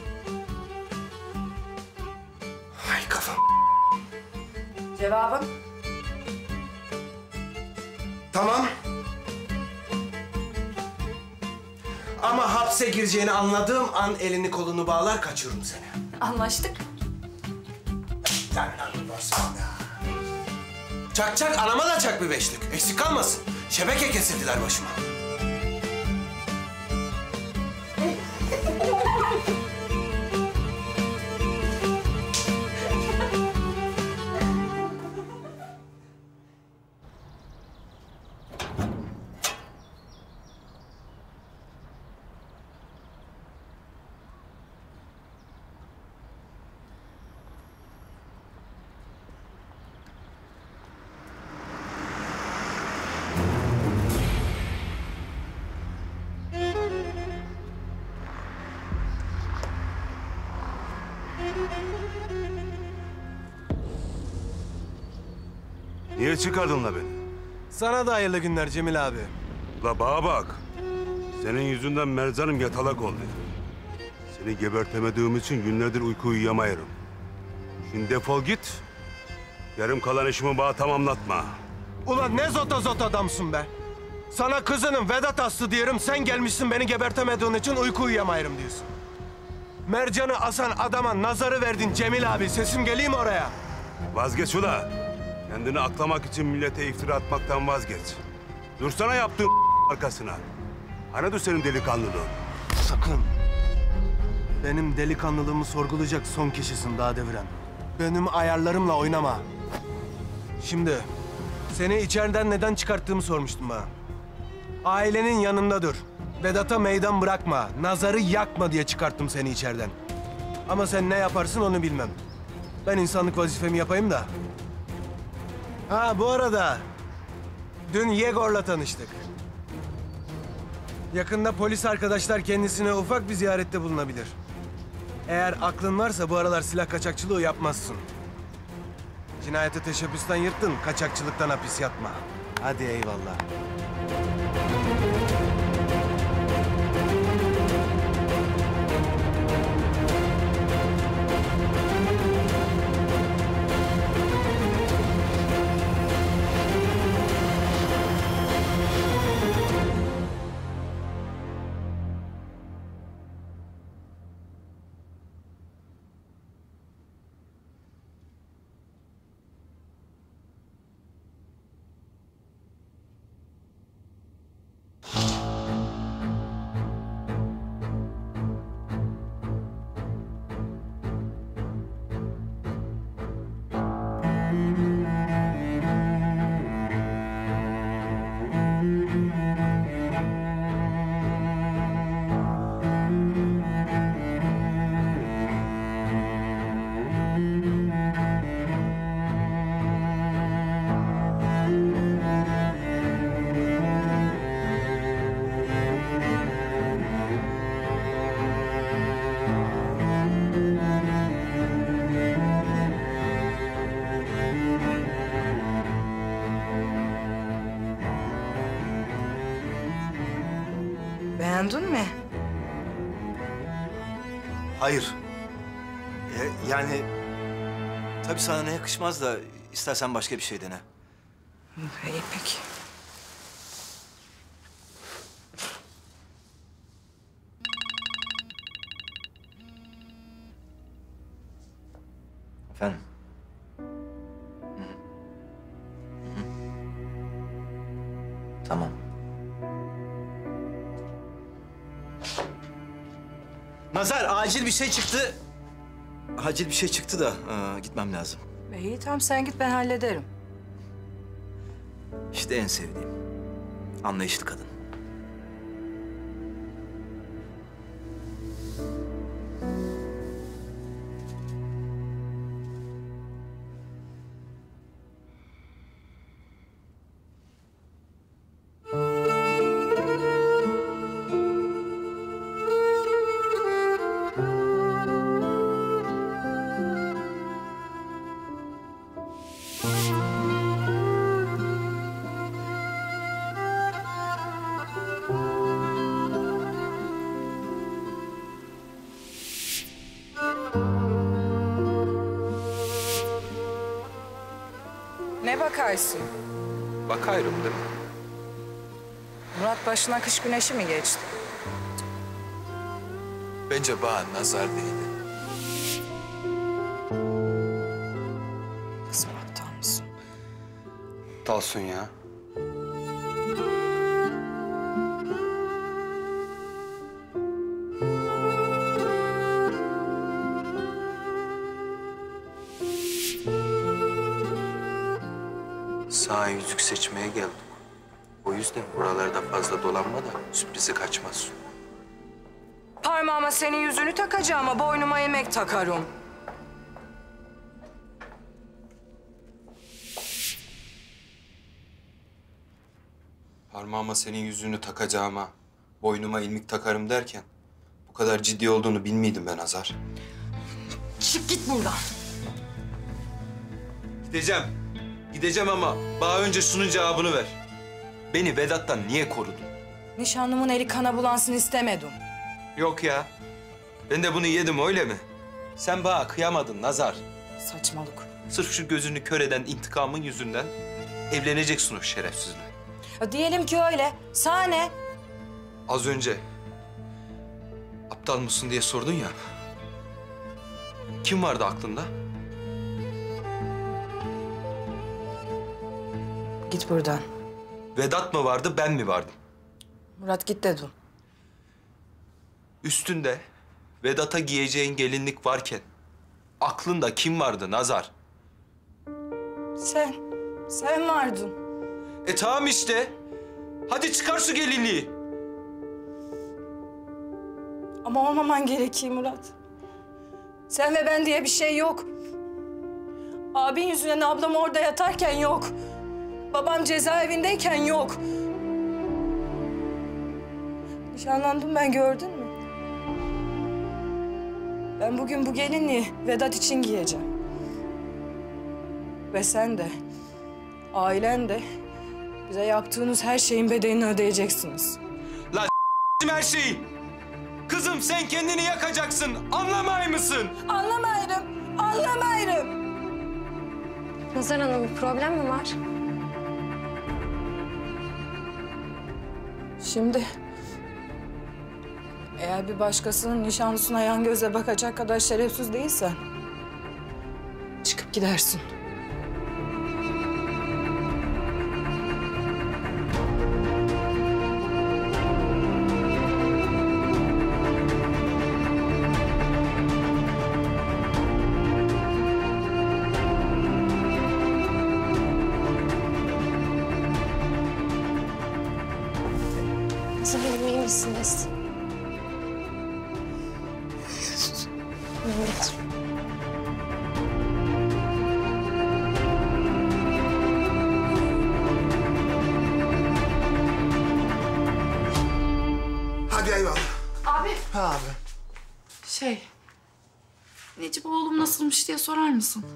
Speaker 3: Ay kafam.
Speaker 8: Cevabın?
Speaker 3: Tamam. Ama hapse gireceğini anladığım an elini kolunu bağlar kaçırırım seni.
Speaker 8: Anlaştık.
Speaker 3: Sen varsın ya. Çak çak, anama da çak bir 5'lik. Eksik kalmasın. Şebeke kesildiler başıma.
Speaker 12: Niye çıkardın la beni?
Speaker 3: Sana da hayırlı günler Cemil abi.
Speaker 12: La bana bak. Senin yüzünden mercanım yatalak oldu. Seni gebertemediğim için günlerdir uyku uyuyamayırım. Şimdi defol git. Yarım kalan işimi bana tamamlatma.
Speaker 3: Ulan ne zot adamsın be. Sana kızının Vedat astı diyorum, sen gelmişsin beni gebertemediğin için uyku uyuyamayırım diyorsun. Mercan'ı asan adama nazarı verdin Cemil abi. Sesim geliyor mu oraya?
Speaker 12: Vazgeç ula. Kendini aklamak için millete iftira atmaktan vazgeç. Dursana yaptığın arkasına. Hani senin delikanlılığın?
Speaker 3: Sakın. Benim delikanlılığımı sorgulayacak son kişisin daha deviren. Benim ayarlarımla oynama. Şimdi seni içeriden neden çıkarttığımı sormuştun bana. Ailenin yanında dur. Vedat'a meydan bırakma, nazarı yakma diye çıkarttım seni içeriden. Ama sen ne yaparsın onu bilmem. Ben insanlık vazifemi yapayım da. Ha bu arada dün Yegor'la tanıştık. Yakında polis arkadaşlar kendisine ufak bir ziyarette bulunabilir. Eğer aklın varsa bu aralar silah kaçakçılığı yapmazsın. Cinayete teşebbüsten yırttın, kaçakçılıktan hapis yatma. Hadi eyvallah.
Speaker 20: Beğendin mi?
Speaker 13: Hayır. Yani tabii sana ne yakışmaz da istersen başka bir şey dene.
Speaker 20: İyi peki.
Speaker 13: Efendim? Tamam. Nazar, acil bir şey çıktı. Acil bir şey çıktı da gitmem lazım.
Speaker 20: İyi tamam sen git ben hallederim.
Speaker 13: İşte en sevdiğim. Anlayışlı kadın.
Speaker 20: Ne bakarsın?
Speaker 11: Bakıyorum değil mi?
Speaker 20: Murat başına kış güneşi mi geçti?
Speaker 11: Bence bana nazar değdi.
Speaker 20: Kız Murat'tan mısın?
Speaker 11: Dalsun ya. Sana yüzük seçmeye geldik. O yüzden buralarda fazla dolanma da sürprizi kaçmaz.
Speaker 20: Parmağıma senin yüzünü takacağıma boynuma yemek takarım.
Speaker 11: Parmağıma senin yüzüğünü takacağıma, boynuma ilmik takarım derken bu kadar ciddi olduğunu bilmiydim ben Azar.
Speaker 20: Çık git buradan.
Speaker 11: Gideceğim. Gideceğim ama bana önce şunun cevabını ver. Beni Vedat'tan niye korudun?
Speaker 20: Nişanlımın eli kana bulansın istemedim.
Speaker 11: Yok ya. Ben de bunu yedim öyle mi? Sen bana kıyamadın Nazar.
Speaker 20: Saçmalık.
Speaker 11: Sırf şu gözünü kör eden intikamın yüzünden evleneceksin o şerefsizle.
Speaker 20: Ya diyelim ki öyle. Sana ne?
Speaker 11: Az önce aptal mısın diye sordun ya. Kim vardı aklında?
Speaker 20: Git buradan.
Speaker 11: Vedat mı vardı, ben mi vardım?
Speaker 20: Murat git dedim.
Speaker 11: Üstünde Vedat'a giyeceğin gelinlik varken aklında kim vardı Nazar?
Speaker 20: Sen vardın.
Speaker 11: Tamam işte. Hadi çıkar şu gelinliği.
Speaker 20: Ama olmaman gerekiyor Murat. Sen ve ben diye bir şey yok. Abin yüzünden ablam orada yatarken yok. Babam cezaevindeyken yok. Nişanlandım ben, gördün mü? Ben bugün bu gelinliği Vedat için giyeceğim. Ve sen de, ailen de bize yaptığınız her şeyin bedelini ödeyeceksiniz.
Speaker 11: Lan her şeyi. Kızım sen kendini yakacaksın. Anlamay mısın?
Speaker 20: Anlamayırım.
Speaker 4: Nazar Hanım, bir problem mi var?
Speaker 20: Şimdi eğer bir başkasının nişanlısına yan gözle bakacak kadar şerefsiz değilsen çıkıp gidersin.
Speaker 4: Nazar Hanım, iyi misiniz? Evet.
Speaker 23: Hadi eyvallah.
Speaker 16: Abi.
Speaker 23: Abi.
Speaker 16: Necip oğlum nasılmış diye sorar mısın?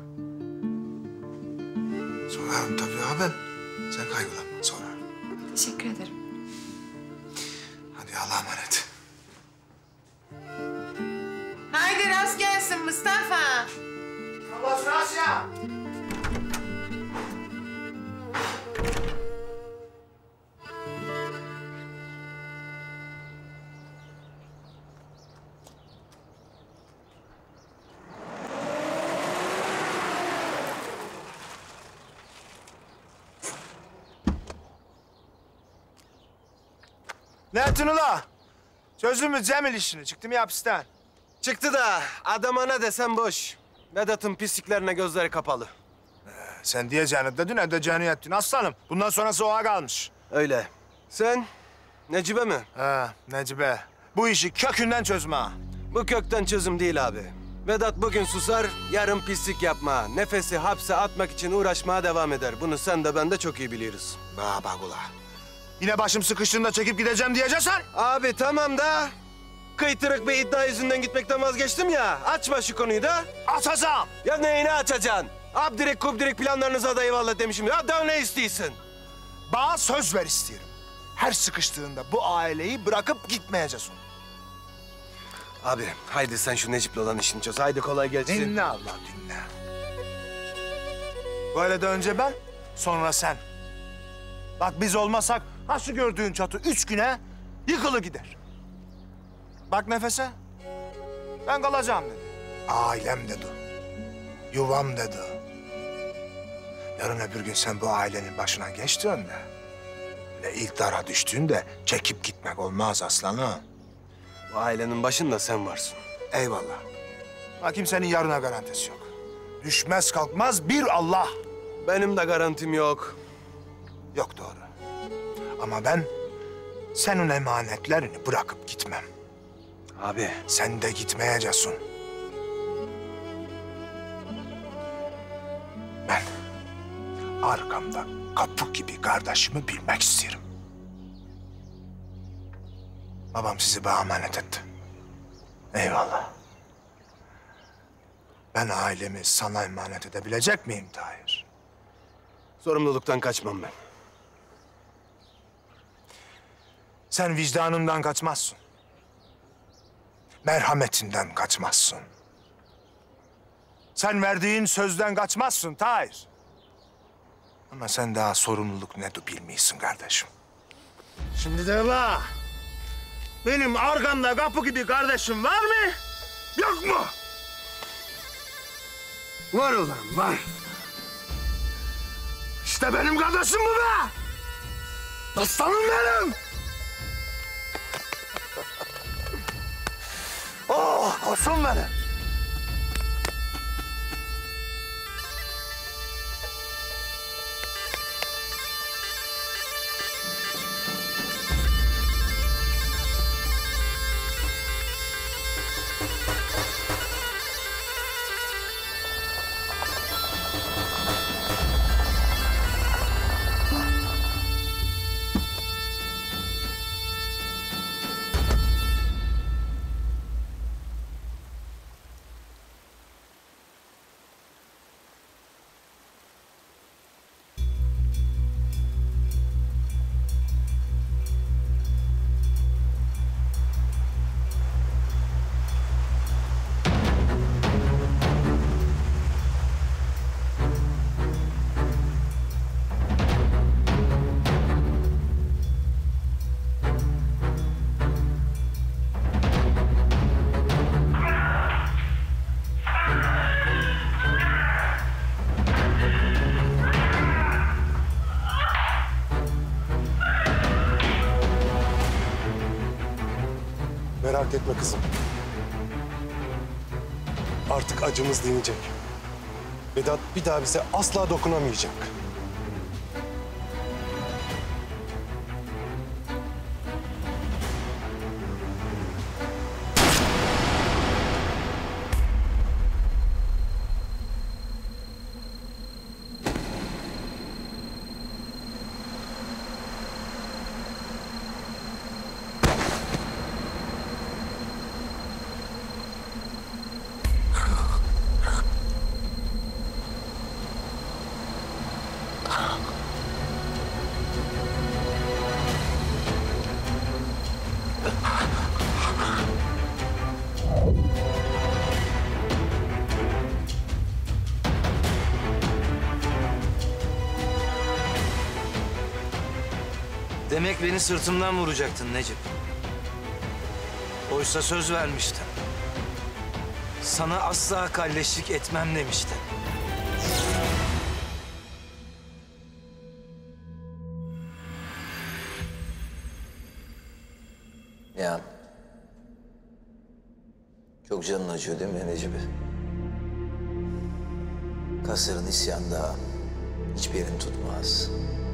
Speaker 23: Sorarım tabii abim. Sen kaygılanma, sorarım.
Speaker 16: Teşekkür ederim.
Speaker 23: Hadi Allah'a emanet.
Speaker 1: Haydi rast gelsin Mustafa.
Speaker 23: Allah rast ya.
Speaker 5: Ne ettin ula? Çözdün mü Cemil işini? Çıktı mı hapisten?
Speaker 3: Çıktı da adam ana desem boş. Vedat'ın pisliklerine gözleri kapalı.
Speaker 5: Sen diyeceğini dedin, edeceğini ettin aslanım. Bundan sonrası oğa kalmış.
Speaker 3: Öyle. Sen Necibe mi?
Speaker 5: He, Necibe. Bu işi kökünden çözme ha.
Speaker 3: Bu kökten çözüm değil abi. Vedat bugün susar, yarın pislik yapma. Nefesi hapse atmak için uğraşmaya devam eder. Bunu sen de ben de çok iyi biliyoruz.
Speaker 5: Bak ula. Yine başım sıkıştığında çekip gideceğim diyeceksin.
Speaker 3: Abi tamam da kıytırık bir iddia yüzünden gitmekten vazgeçtim ya. Açma şu konuyu da.
Speaker 5: Açacağım.
Speaker 3: Ya neyini açacaksın? Abdirik kubdirik planlarınıza da eyvallah demişim. Ya daha ne istiyorsun?
Speaker 5: Bana söz ver istiyorum. Her sıkıştığında bu aileyi bırakıp gitmeyeceksin.
Speaker 3: Abi haydi sen şu Necip'le olan işini çöz. Haydi kolay gelsin.
Speaker 5: Dinle Allah dinle. Böyle de önce ben, sonra sen. Bak biz olmasak ha şu gördüğün çatı 3 güne yıkılı gider. Bak nefese. Ben kalacağım dedi. Ailem dedi. Yuvam dedi. Yarın öbür gün sen bu ailenin başına geçtiğinde ve ilk dara düştüğünde çekip gitmek olmaz aslanım.
Speaker 3: Bu ailenin başında sen varsın.
Speaker 5: Eyvallah. Bak kimsenin yarına garantisi yok. Düşmez kalkmaz bir Allah.
Speaker 3: Benim de garantim yok.
Speaker 5: Yok doğru. Ama ben senin emanetlerini bırakıp gitmem.
Speaker 3: Abi.
Speaker 5: Sen de gitmeyeceksin. Ben arkamda kapı gibi kardeşimi bilmek isterim. Babam sizi bana emanet etti. Eyvallah. Ben ailemi sana emanet edebilecek miyim Tahir?
Speaker 3: Sorumluluktan kaçmam ben.
Speaker 5: Sen vicdanından kaçmazsın. Merhametinden kaçmazsın. Sen verdiğin sözden kaçmazsın Tahir. Ama sen daha sorumluluk nedir bilmiyorsun kardeşim. Şimdi de bak. Benim arkamda kapı gibi kardeşim var mı? Yok mu?
Speaker 23: Var ulan, var. İşte benim kardeşim bu be! Aslanım benim! Oh, koşun benim!
Speaker 19: Merak etme kızım. Artık acımız dinecek. Vedat bir daha bize asla dokunamayacak.
Speaker 13: Demek beni sırtımdan vuracaktın Necip. Oysa söz vermiştin. Sana asla kalleşlik etmem demiştin. Ya. Çok canın acıyor değil mi Necip'i? Kasır'ın isyanda hiçbir yerini tutmaz.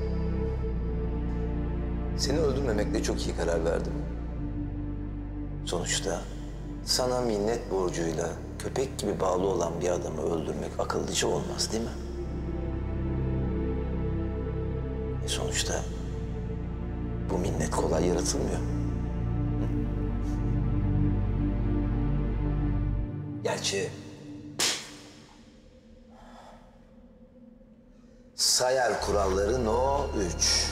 Speaker 13: Seni öldürmemekle çok iyi karar verdim. Sonuçta sana minnet borcuyla köpek gibi bağlı olan bir adamı öldürmek akıllıca olmaz değil mi? Sonuçta bu minnet kolay yaratılmıyor. Gerçi Sayar kuralları No 3.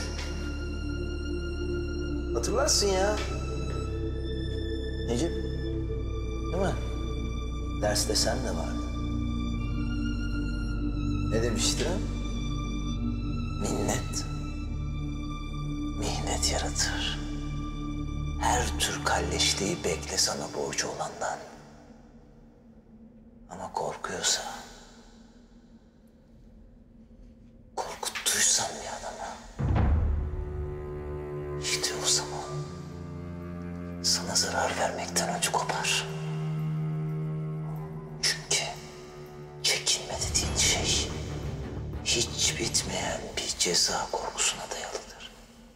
Speaker 13: Hatırlarsın ya. Necip, değil mi? Derste sen de vardın. Ne demiştin? Minnet, mihnet yaratır. Her tür kalleşliği bekle sana borcu olandan. Ama korkuyorsa, korkuttuysan bir adamı, İşte o zaman sana zarar vermekten ödü kopar. Çünkü çekinme dediğin şey hiç bitmeyen bir ceza korkusuna dayalıdır.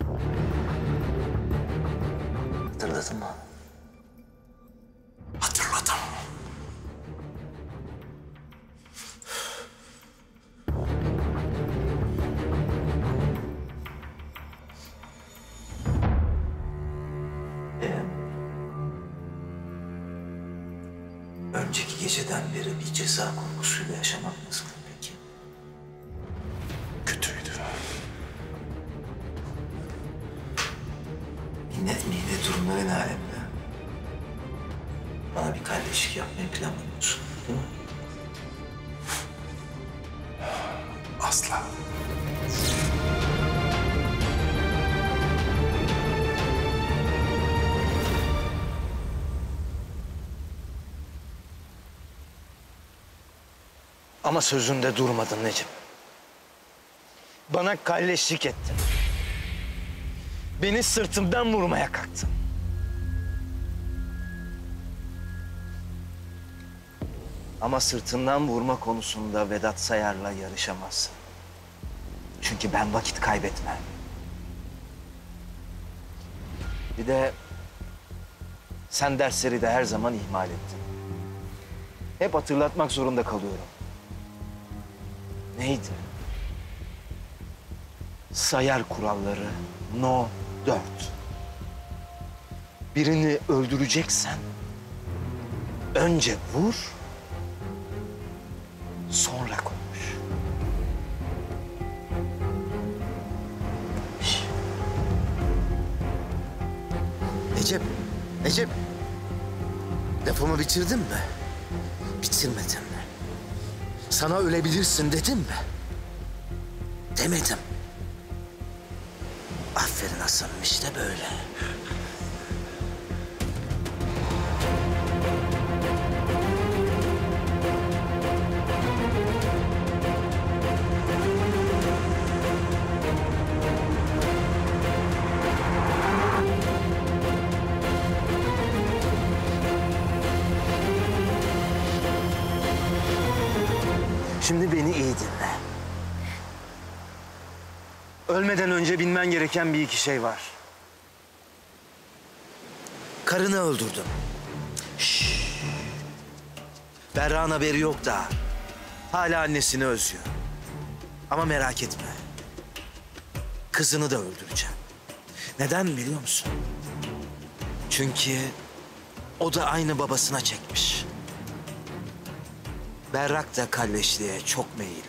Speaker 13: Hatırladın mı?
Speaker 23: Hatırladım.
Speaker 13: Önceki geceden beri bir ceza korkusuyla yaşamak nasıl peki?
Speaker 23: Kötüydü.
Speaker 13: Minnet mihnet durumları ne alemde? Bana bir kardeşlik yapmayı planlamıyorsun, değil mi?
Speaker 23: Asla.
Speaker 13: Ama sözünde durmadın Necip. Bana kalleşlik ettin. Beni sırtımdan vurmaya kalktın. Ama sırtından vurma konusunda Vedat Sayar'la yarışamazsın. Çünkü ben vakit kaybetmem. Bir de sen dersleri de her zaman ihmal ettin. Hep hatırlatmak zorunda kalıyorum. Neydi? Sayar kuralları No 4. Birini öldüreceksen önce vur, sonra konuş.
Speaker 3: Necip. Lafımı bitirdin mi? Bitirmedin mi? Sana ölebilirsin dedim mi? Demedim. Aferin Hasan'ım, işte böyle.
Speaker 13: Şimdi beni iyi dinle. Ölmeden önce bilmen gereken bir iki şey var.
Speaker 3: Karını öldürdüm. Berra'nın haberi yok daha. Hala annesini özlüyor. Ama merak etme. Kızını da öldüreceğim. Neden biliyor musun? Çünkü o da aynı babasına çekmiş. Berrak da kalleşliğe çok meyilli.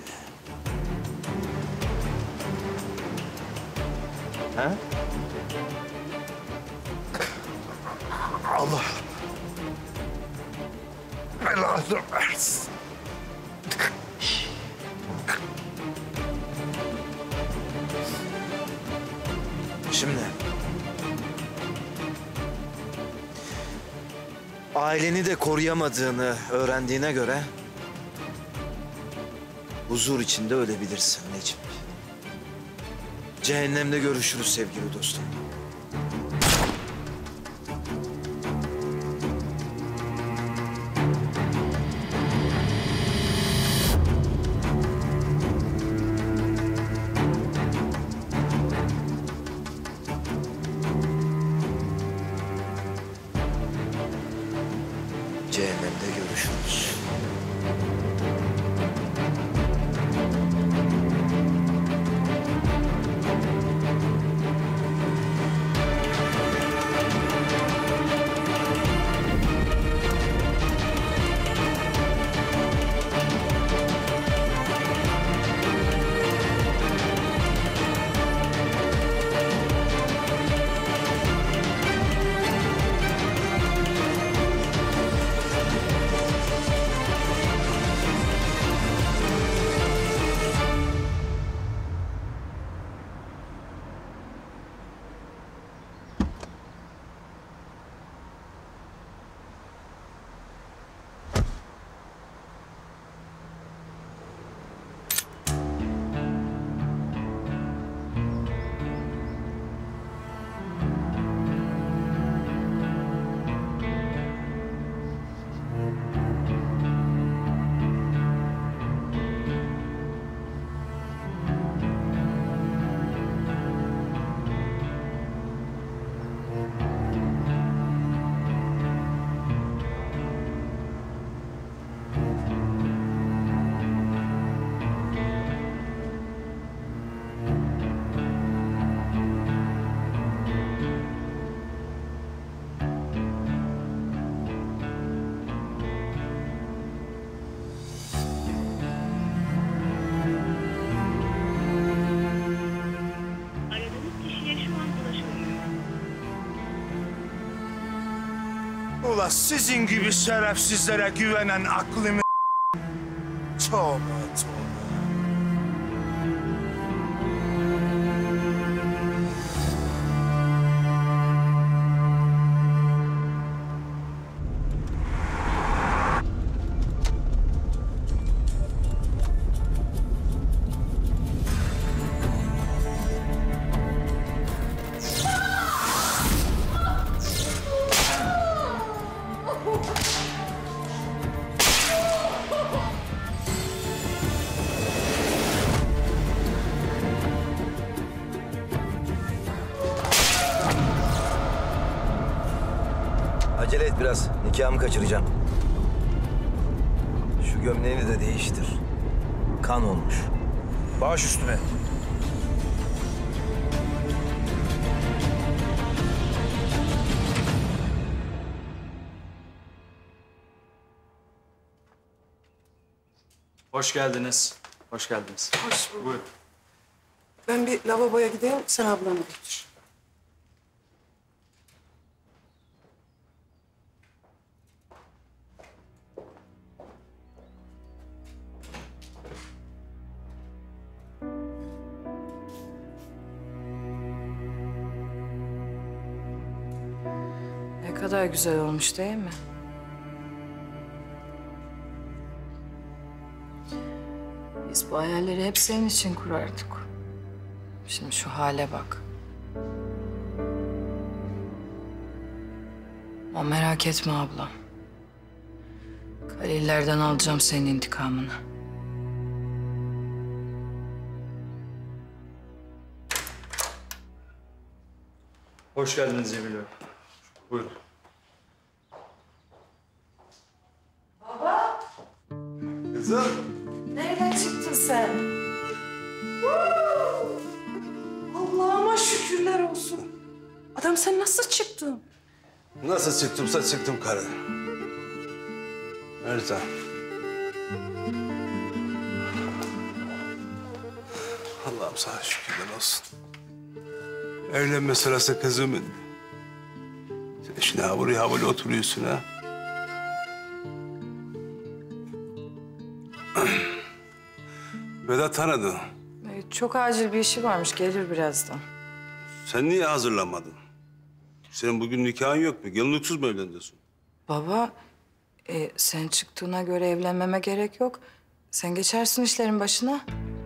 Speaker 13: Ha?
Speaker 3: Allah belanı versin. Şimdi aileni de koruyamadığını öğrendiğine göre huzur içinde ölebilirsin Necip. Cehennemde görüşürüz sevgili dostum. Cehennemde görüşürüz.
Speaker 5: Ula sizin gibi şerefsizlere güvenen aklımı tövbe tövbe.
Speaker 13: Acele et biraz. Nikahımı kaçıracağım. Şu gömleğini de değiştir. Kan olmuş.
Speaker 5: Baş üstüne.
Speaker 11: Hoş geldiniz. Hoş geldiniz.
Speaker 9: Hoş bulduk.
Speaker 11: Buyurun.
Speaker 9: Ben bir lavaboya gideyim, sen ablanı götür.
Speaker 8: Ne kadar güzel olmuş değil mi? Biz bu hayalleri hep senin için kurardık. Şimdi şu hale bak. Ama merak etme abla. Kalillerden alacağım senin intikamını.
Speaker 11: Hoş geldiniz Cemil Bey. Buyurun.
Speaker 9: Baba!
Speaker 3: Kızım.
Speaker 9: Nereden çıktın sen? Allah'ıma şükürler olsun. Adam sen nasıl çıktın?
Speaker 23: Nasıl çıktımsa çıktım karı. Erza. Allah'ım sana şükürler olsun. Evlenme sırası kızımın. Sen şimdi havlu oturuyorsun ha. Vedat tanıdı.
Speaker 8: Çok acil bir işi varmış, gelir birazdan.
Speaker 23: Sen niye hazırlanmadın? Senin bugün nikahın yok mu? Gelinliksiz mi evleneceksin?
Speaker 8: Baba, sen çıktığına göre evlenmeme gerek yok. Sen geçersin işlerin başına.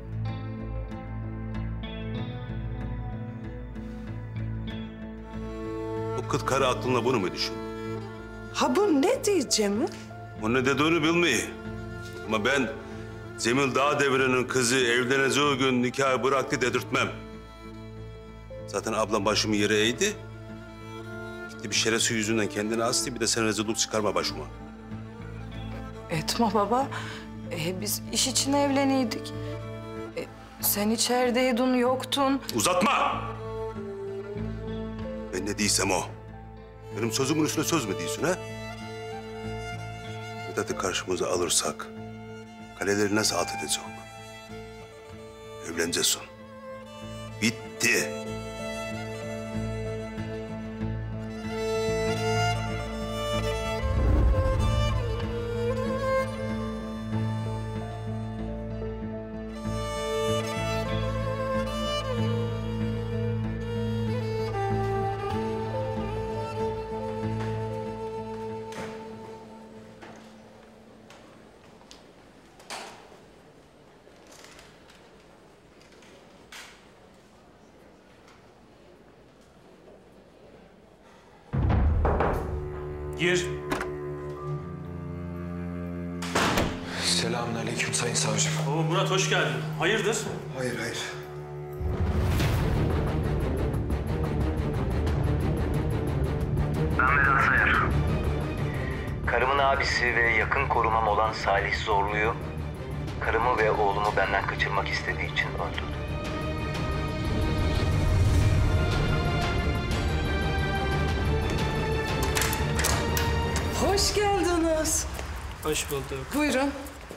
Speaker 23: Bu kıt karı aklınla bunu mu düşün?
Speaker 9: Ha bu ne diyeceğim?
Speaker 23: O ne dediğini bilmeyi. Ama ben Cemil Dağdeviren'in kızı evleneceği gün nikahı bıraktı dedirtmem. Zaten ablam başımı yere eğdi. Gitti bir şerefsiz yüzünden kendini astı. Bir de sen rezillik çıkarma başıma.
Speaker 8: Etme baba. Biz iş için evleniydik. Sen içerideydin, yoktun.
Speaker 23: Uzatma! Ben ne diysem o. Benim sözümün üstüne söz mü diyorsun ha? Vedat'ı karşımıza alırsak kaleleri nasıl alt edecek? Evleneceksin. Bitti.
Speaker 11: Gir.
Speaker 7: Selamünaleyküm sayın savcım.
Speaker 11: Oo, Murat hoş geldin. Hayırdır?
Speaker 7: Hayır, hayır.
Speaker 2: Ben Vedat Sayar. Karımın abisi ve yakın korumam olan Salih Zorlu'yu karımı ve oğlumu benden kaçırmak istediği için öldürdüm.
Speaker 9: Hoş geldiniz.
Speaker 11: Hoş bulduk.
Speaker 9: Buyurun.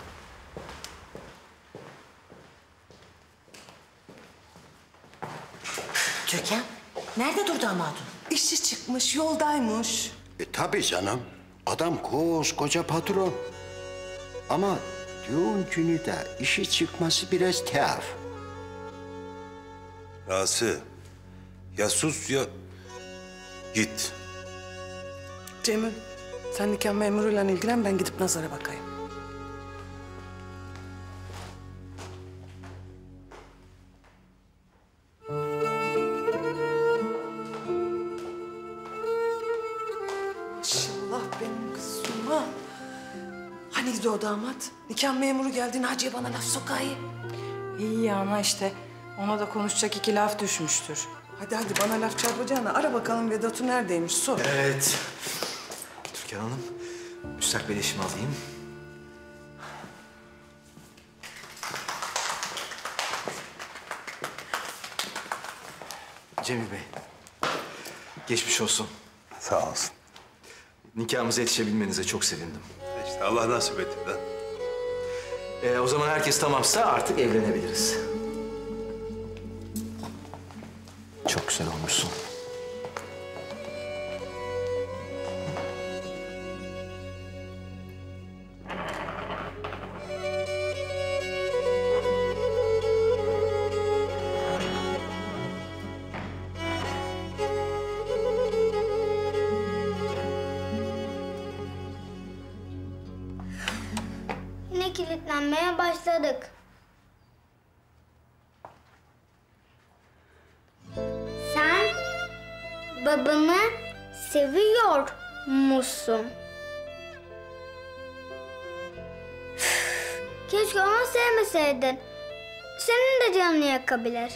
Speaker 14: Türkan, nerede dur damadın?
Speaker 9: İşi çıkmış, yoldaymış.
Speaker 18: Tabii canım. Adam koskoca patron. Ama düğün günü de işi çıkması biraz tuhaf.
Speaker 23: Rası, ya sus ya git.
Speaker 9: Cemil, sen nikah memuruyla ilgilen, ben gidip Nazar'a bakayım. Maşallah benim kızıma. Haniydi o damat? Nikah memuru geldi, Naciye bana laf sokayım.
Speaker 8: İyi ya ana işte. Ona da konuşacak iki laf düşmüştür.
Speaker 9: Hadi bana laf çarpacağına ara bakalım Vedat'ı neredeymiş, sor.
Speaker 3: Evet.
Speaker 13: Türkan Hanım. Müstakbel eşimi alayım. Cemil Bey, geçmiş olsun.
Speaker 23: Sağ olsun.
Speaker 13: Nikahımıza yetişebilmenize çok sevindim.
Speaker 23: İşte Allah nasip etti de.
Speaker 13: O zaman herkes tamamsa artık evlenebiliriz. Çok güzel olmuşsun.
Speaker 17: Yine kilitlenmeye başladık. Sen babamı seviyor musun? Keşke onu sevmeseydin. Senin de canını yakabilir.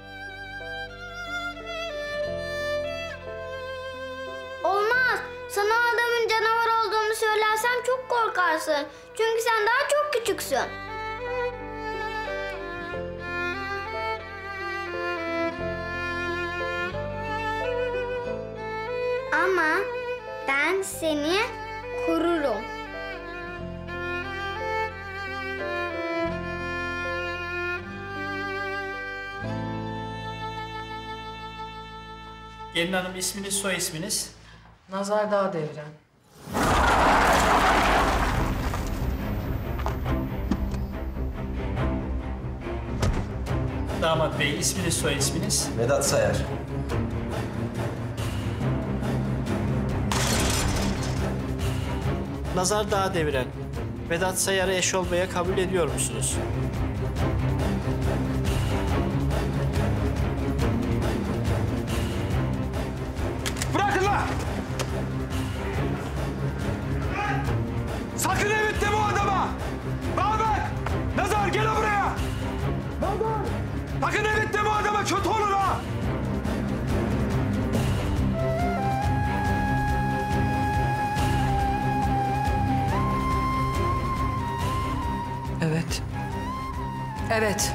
Speaker 17: Olmaz. Sana o adamın canavar olduğunu söylersem çok korkarsın. Çünkü sen daha çok küçüksün. Ama ben seni korurum.
Speaker 7: Gelin hanım, isminiz, soy isminiz?
Speaker 1: Nazar Dağdeviren.
Speaker 7: Damat bey, isminiz, soy isminiz?
Speaker 13: Vedat Sayar.
Speaker 7: Nazar Dağdeviren, Vedat Sayar'ı eş olmaya kabul ediyor musunuz?
Speaker 11: Bırakın lan! Sakın evet deme o adama! Bana bak! Nazar gel buraya! Nazar! Sakın evet deme o adama, kötü olur ha!
Speaker 9: Evet. Evet.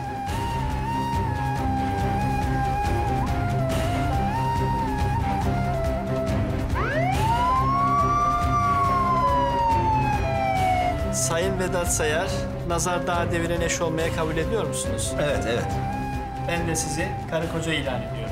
Speaker 7: Sayın Vedat Sayar, Nazar Dağdeviren eş olmaya kabul ediyor musunuz?
Speaker 13: Evet, evet.
Speaker 7: Ben de sizi karı koca ilan ediyorum.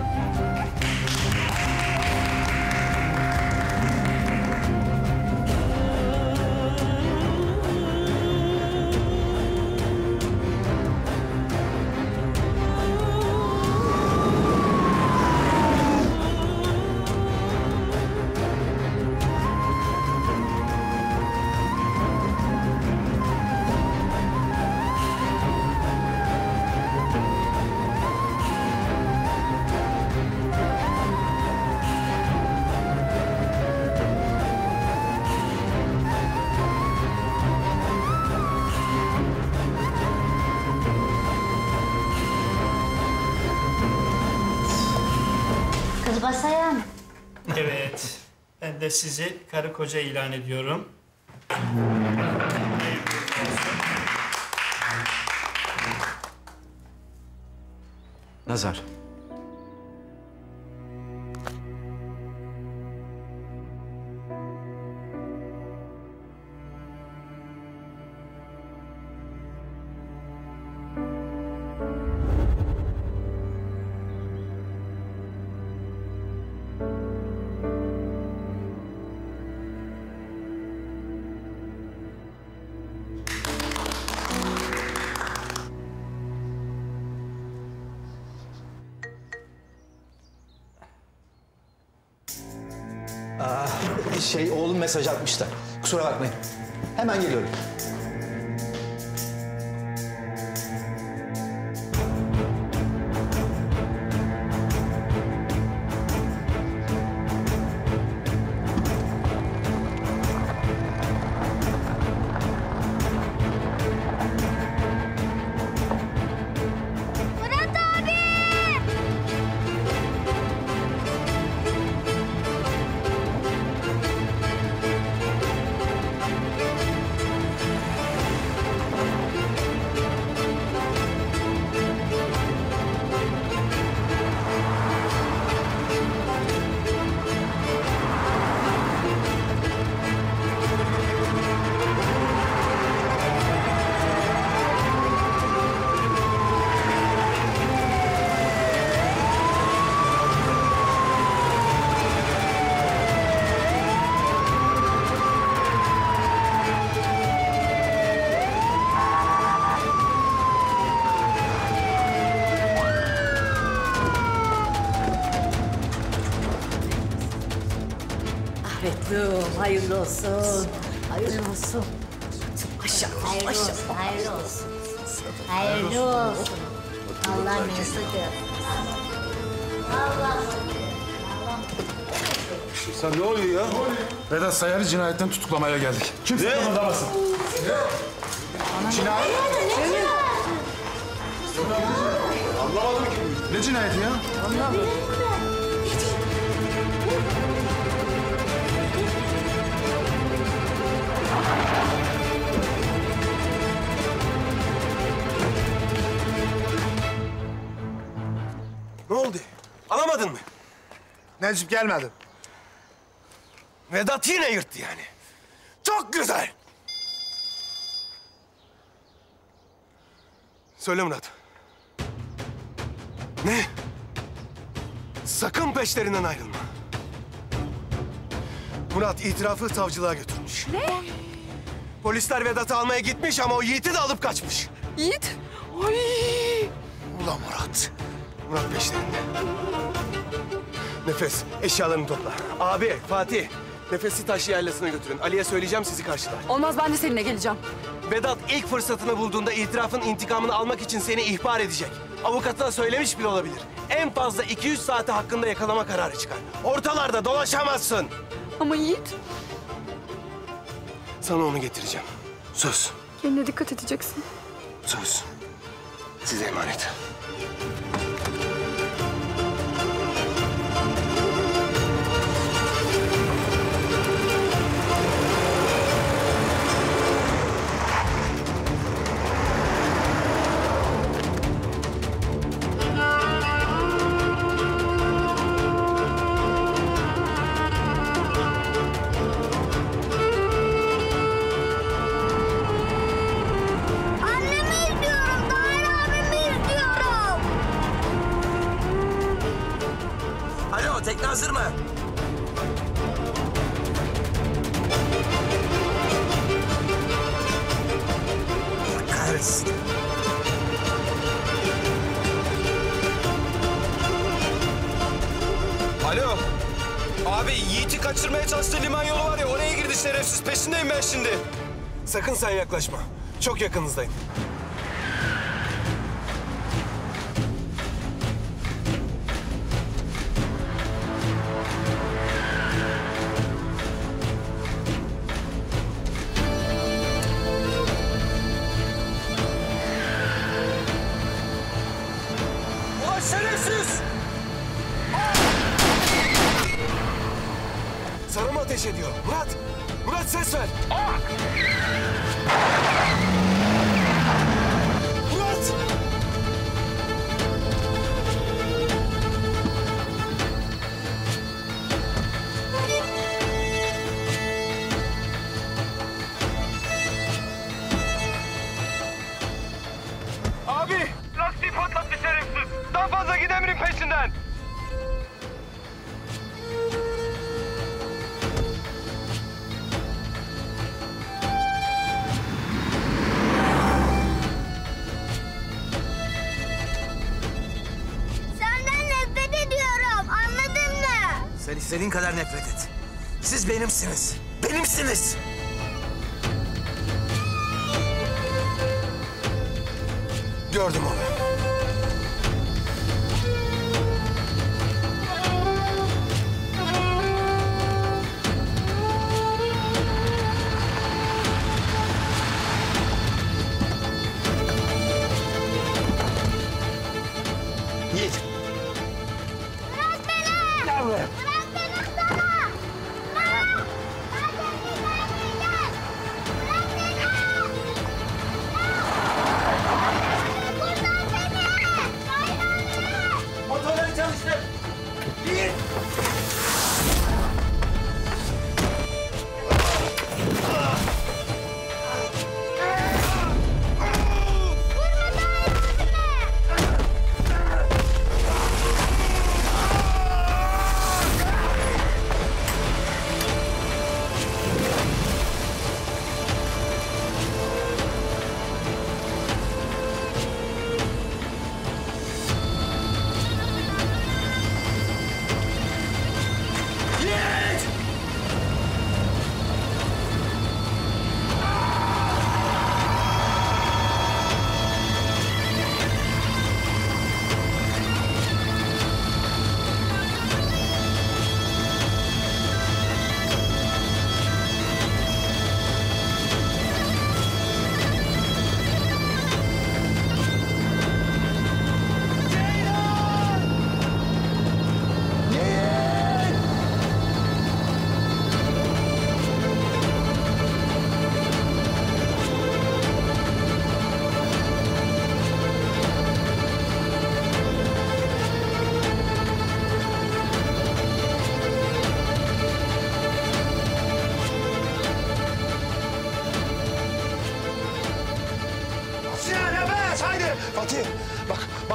Speaker 17: Kız basaya mı?
Speaker 7: Evet, ben de sizi karı koca ilan ediyorum.
Speaker 13: Nazar. Oğlum mesaj atmış da. Kusura bakmayın. Hemen geliyorum.
Speaker 17: Murat abi!
Speaker 6: Betlum, hayırlı olsun. Hayırlı olsun. Maşallah, maşallah. Hayırlı olsun. Hayırlı olsun. Allah mesut etsin. Allah
Speaker 3: Sen ne oluyor ya?
Speaker 21: Vedat Sayar'ı cinayetten tutuklamaya geldik. Kimse kımıldamasın. Cinayet? Anlamadım ki. Ne cinayeti ya? Anlamadım.
Speaker 3: Ne oldu? Alamadın mı?
Speaker 21: Necip gelmedi.
Speaker 3: Vedat yine yırttı yani. Çok güzel. Söyle Murat. Ne? Sakın peşlerinden ayrılma. Murat itirafı savcılığa götürmüş.
Speaker 8: Ne?
Speaker 3: Polisler Vedat'ı almaya gitmiş ama o Yiğit'i de alıp kaçmış.
Speaker 8: Yiğit? Ay!
Speaker 3: Ulan Murat. Murat peşlerinde. Nefes, eşyalarını topla. Abi, Fatih, Nefes'i Taşlı Yaylası'na götürün. Ali'ye söyleyeceğim, sizi karşılar.
Speaker 8: Olmaz, ben de seninle geleceğim.
Speaker 3: Vedat ilk fırsatını bulduğunda itirafın intikamını almak için seni ihbar edecek. Avukatına söylemiş bile olabilir. En fazla 200 saate hakkında yakalama kararı çıkar. Ortalarda dolaşamazsın.
Speaker 8: Ama Yiğit...
Speaker 3: Sana onu getireceğim. Söz.
Speaker 8: Kendine dikkat edeceksin.
Speaker 3: Söz. Size emanet.
Speaker 11: Tekne hazır mı? Allah kahretsin. Alo. Abi Yiğit'i kaçırmaya çalıştığı liman yolu var ya, oraya girdi şerefsiz. Peşindeyim ben şimdi.
Speaker 3: Sakın sen yaklaşma. Çok yakınızdayım.
Speaker 11: Şerefsiz!
Speaker 3: Sana mı ateş ediyor? Murat! Murat ses ver! Murat!
Speaker 11: Abi! Lastiği patlattı şerefsiz. Daha fazla gidemirim peşinden.
Speaker 17: Senden nefret ediyorum. Anladın mı?
Speaker 11: Sen istediğin kadar nefret et. Siz benimsiniz. Benimsiniz.
Speaker 3: Gördüm onu.
Speaker 11: Yiğit.
Speaker 17: Bırak beni!
Speaker 11: Gel buraya.
Speaker 17: Bırak beni sana! Bırak!
Speaker 11: Motorları çalıştır. Yiğit.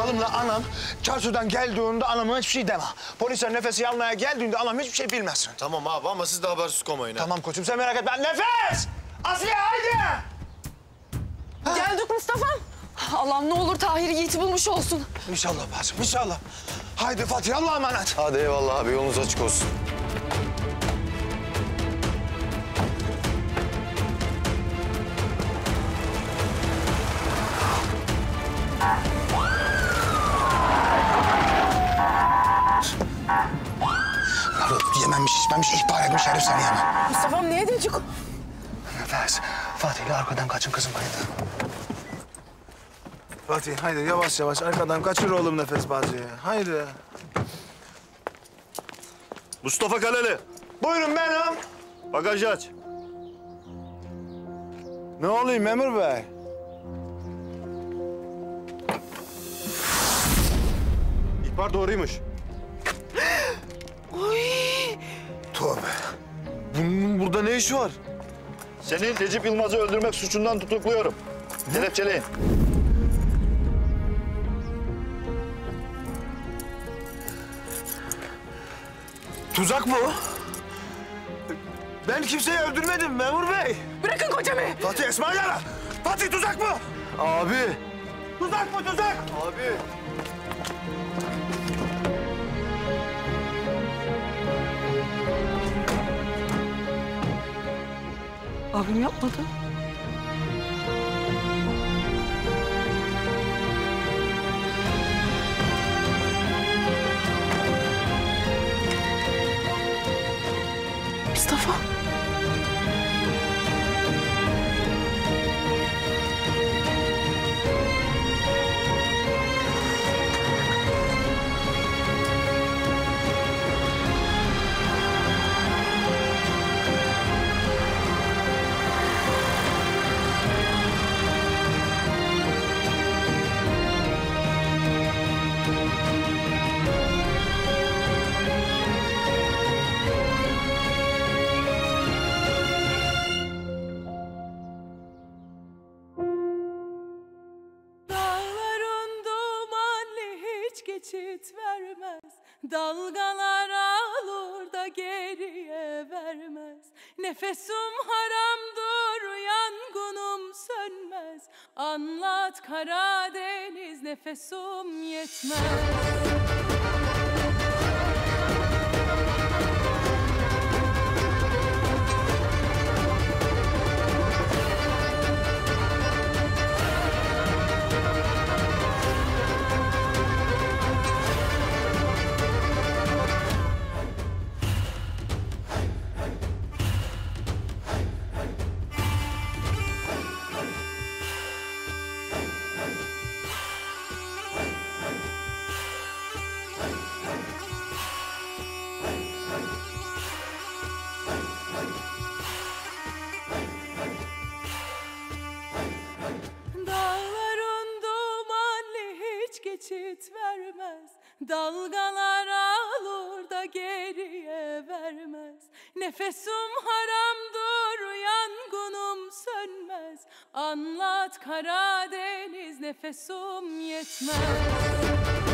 Speaker 5: Halımla anam çarşıdan geldiğinde anama hiçbir şey deme. Polisler nefesi almaya geldiğinde anam hiçbir şey bilmesin.
Speaker 21: Tamam abi ama siz de habersiz komayın.
Speaker 5: Tamam koçum sen merak etme. Nefes! Asiye haydi!
Speaker 8: Geldik Mustafa'm. Allah'ım ne olur Tahir Yiğit'i bulmuş olsun.
Speaker 5: İnşallah bacım inşallah. Haydi Fatih Allah'a emanet.
Speaker 21: Hadi eyvallah abi yolunuz açık olsun.
Speaker 5: Yememiş, içmemiş, ihbar etmiş herif seni hemen.
Speaker 8: Mustafa'm ne edecek?
Speaker 5: Nefes, Fatih'le arkadan kaçın kızım haydi. Fatih haydi yavaş yavaş arkadan kaçır oğlum Nefes bacıyı. Haydi.
Speaker 21: Mustafa Kaleli.
Speaker 5: Buyurun benim.
Speaker 21: Bagajı aç.
Speaker 5: Ne oluyor memur bey?
Speaker 21: İhbar doğruymuş.
Speaker 8: Oy!
Speaker 5: Tövbe.
Speaker 21: Bunun burada ne işi var? Seni Necip Yılmaz'ı öldürmek suçundan tutukluyorum. Kelepçeleyin.
Speaker 5: Tuzak bu. Ben kimseyi öldürmedim memur bey.
Speaker 8: Bırakın kocamı.
Speaker 5: Fatih Esma'yı ara. Fatih tuzak mı?
Speaker 21: Abi.
Speaker 5: Tuzak mı tuzak?
Speaker 21: Abi.
Speaker 8: Abim yapmadı. Mustafa.
Speaker 10: geçit vermez, dalgalar alır da geriye vermez. Nefesum haramdır, yangınım sönmez. Anlat Karadeniz, nefesum yetmez. Geçit vermez, dalgalar alır da geriye vermez. Nefesum haramdır, yangınım sönmez. Anlat Karadeniz, nefesum yetmez.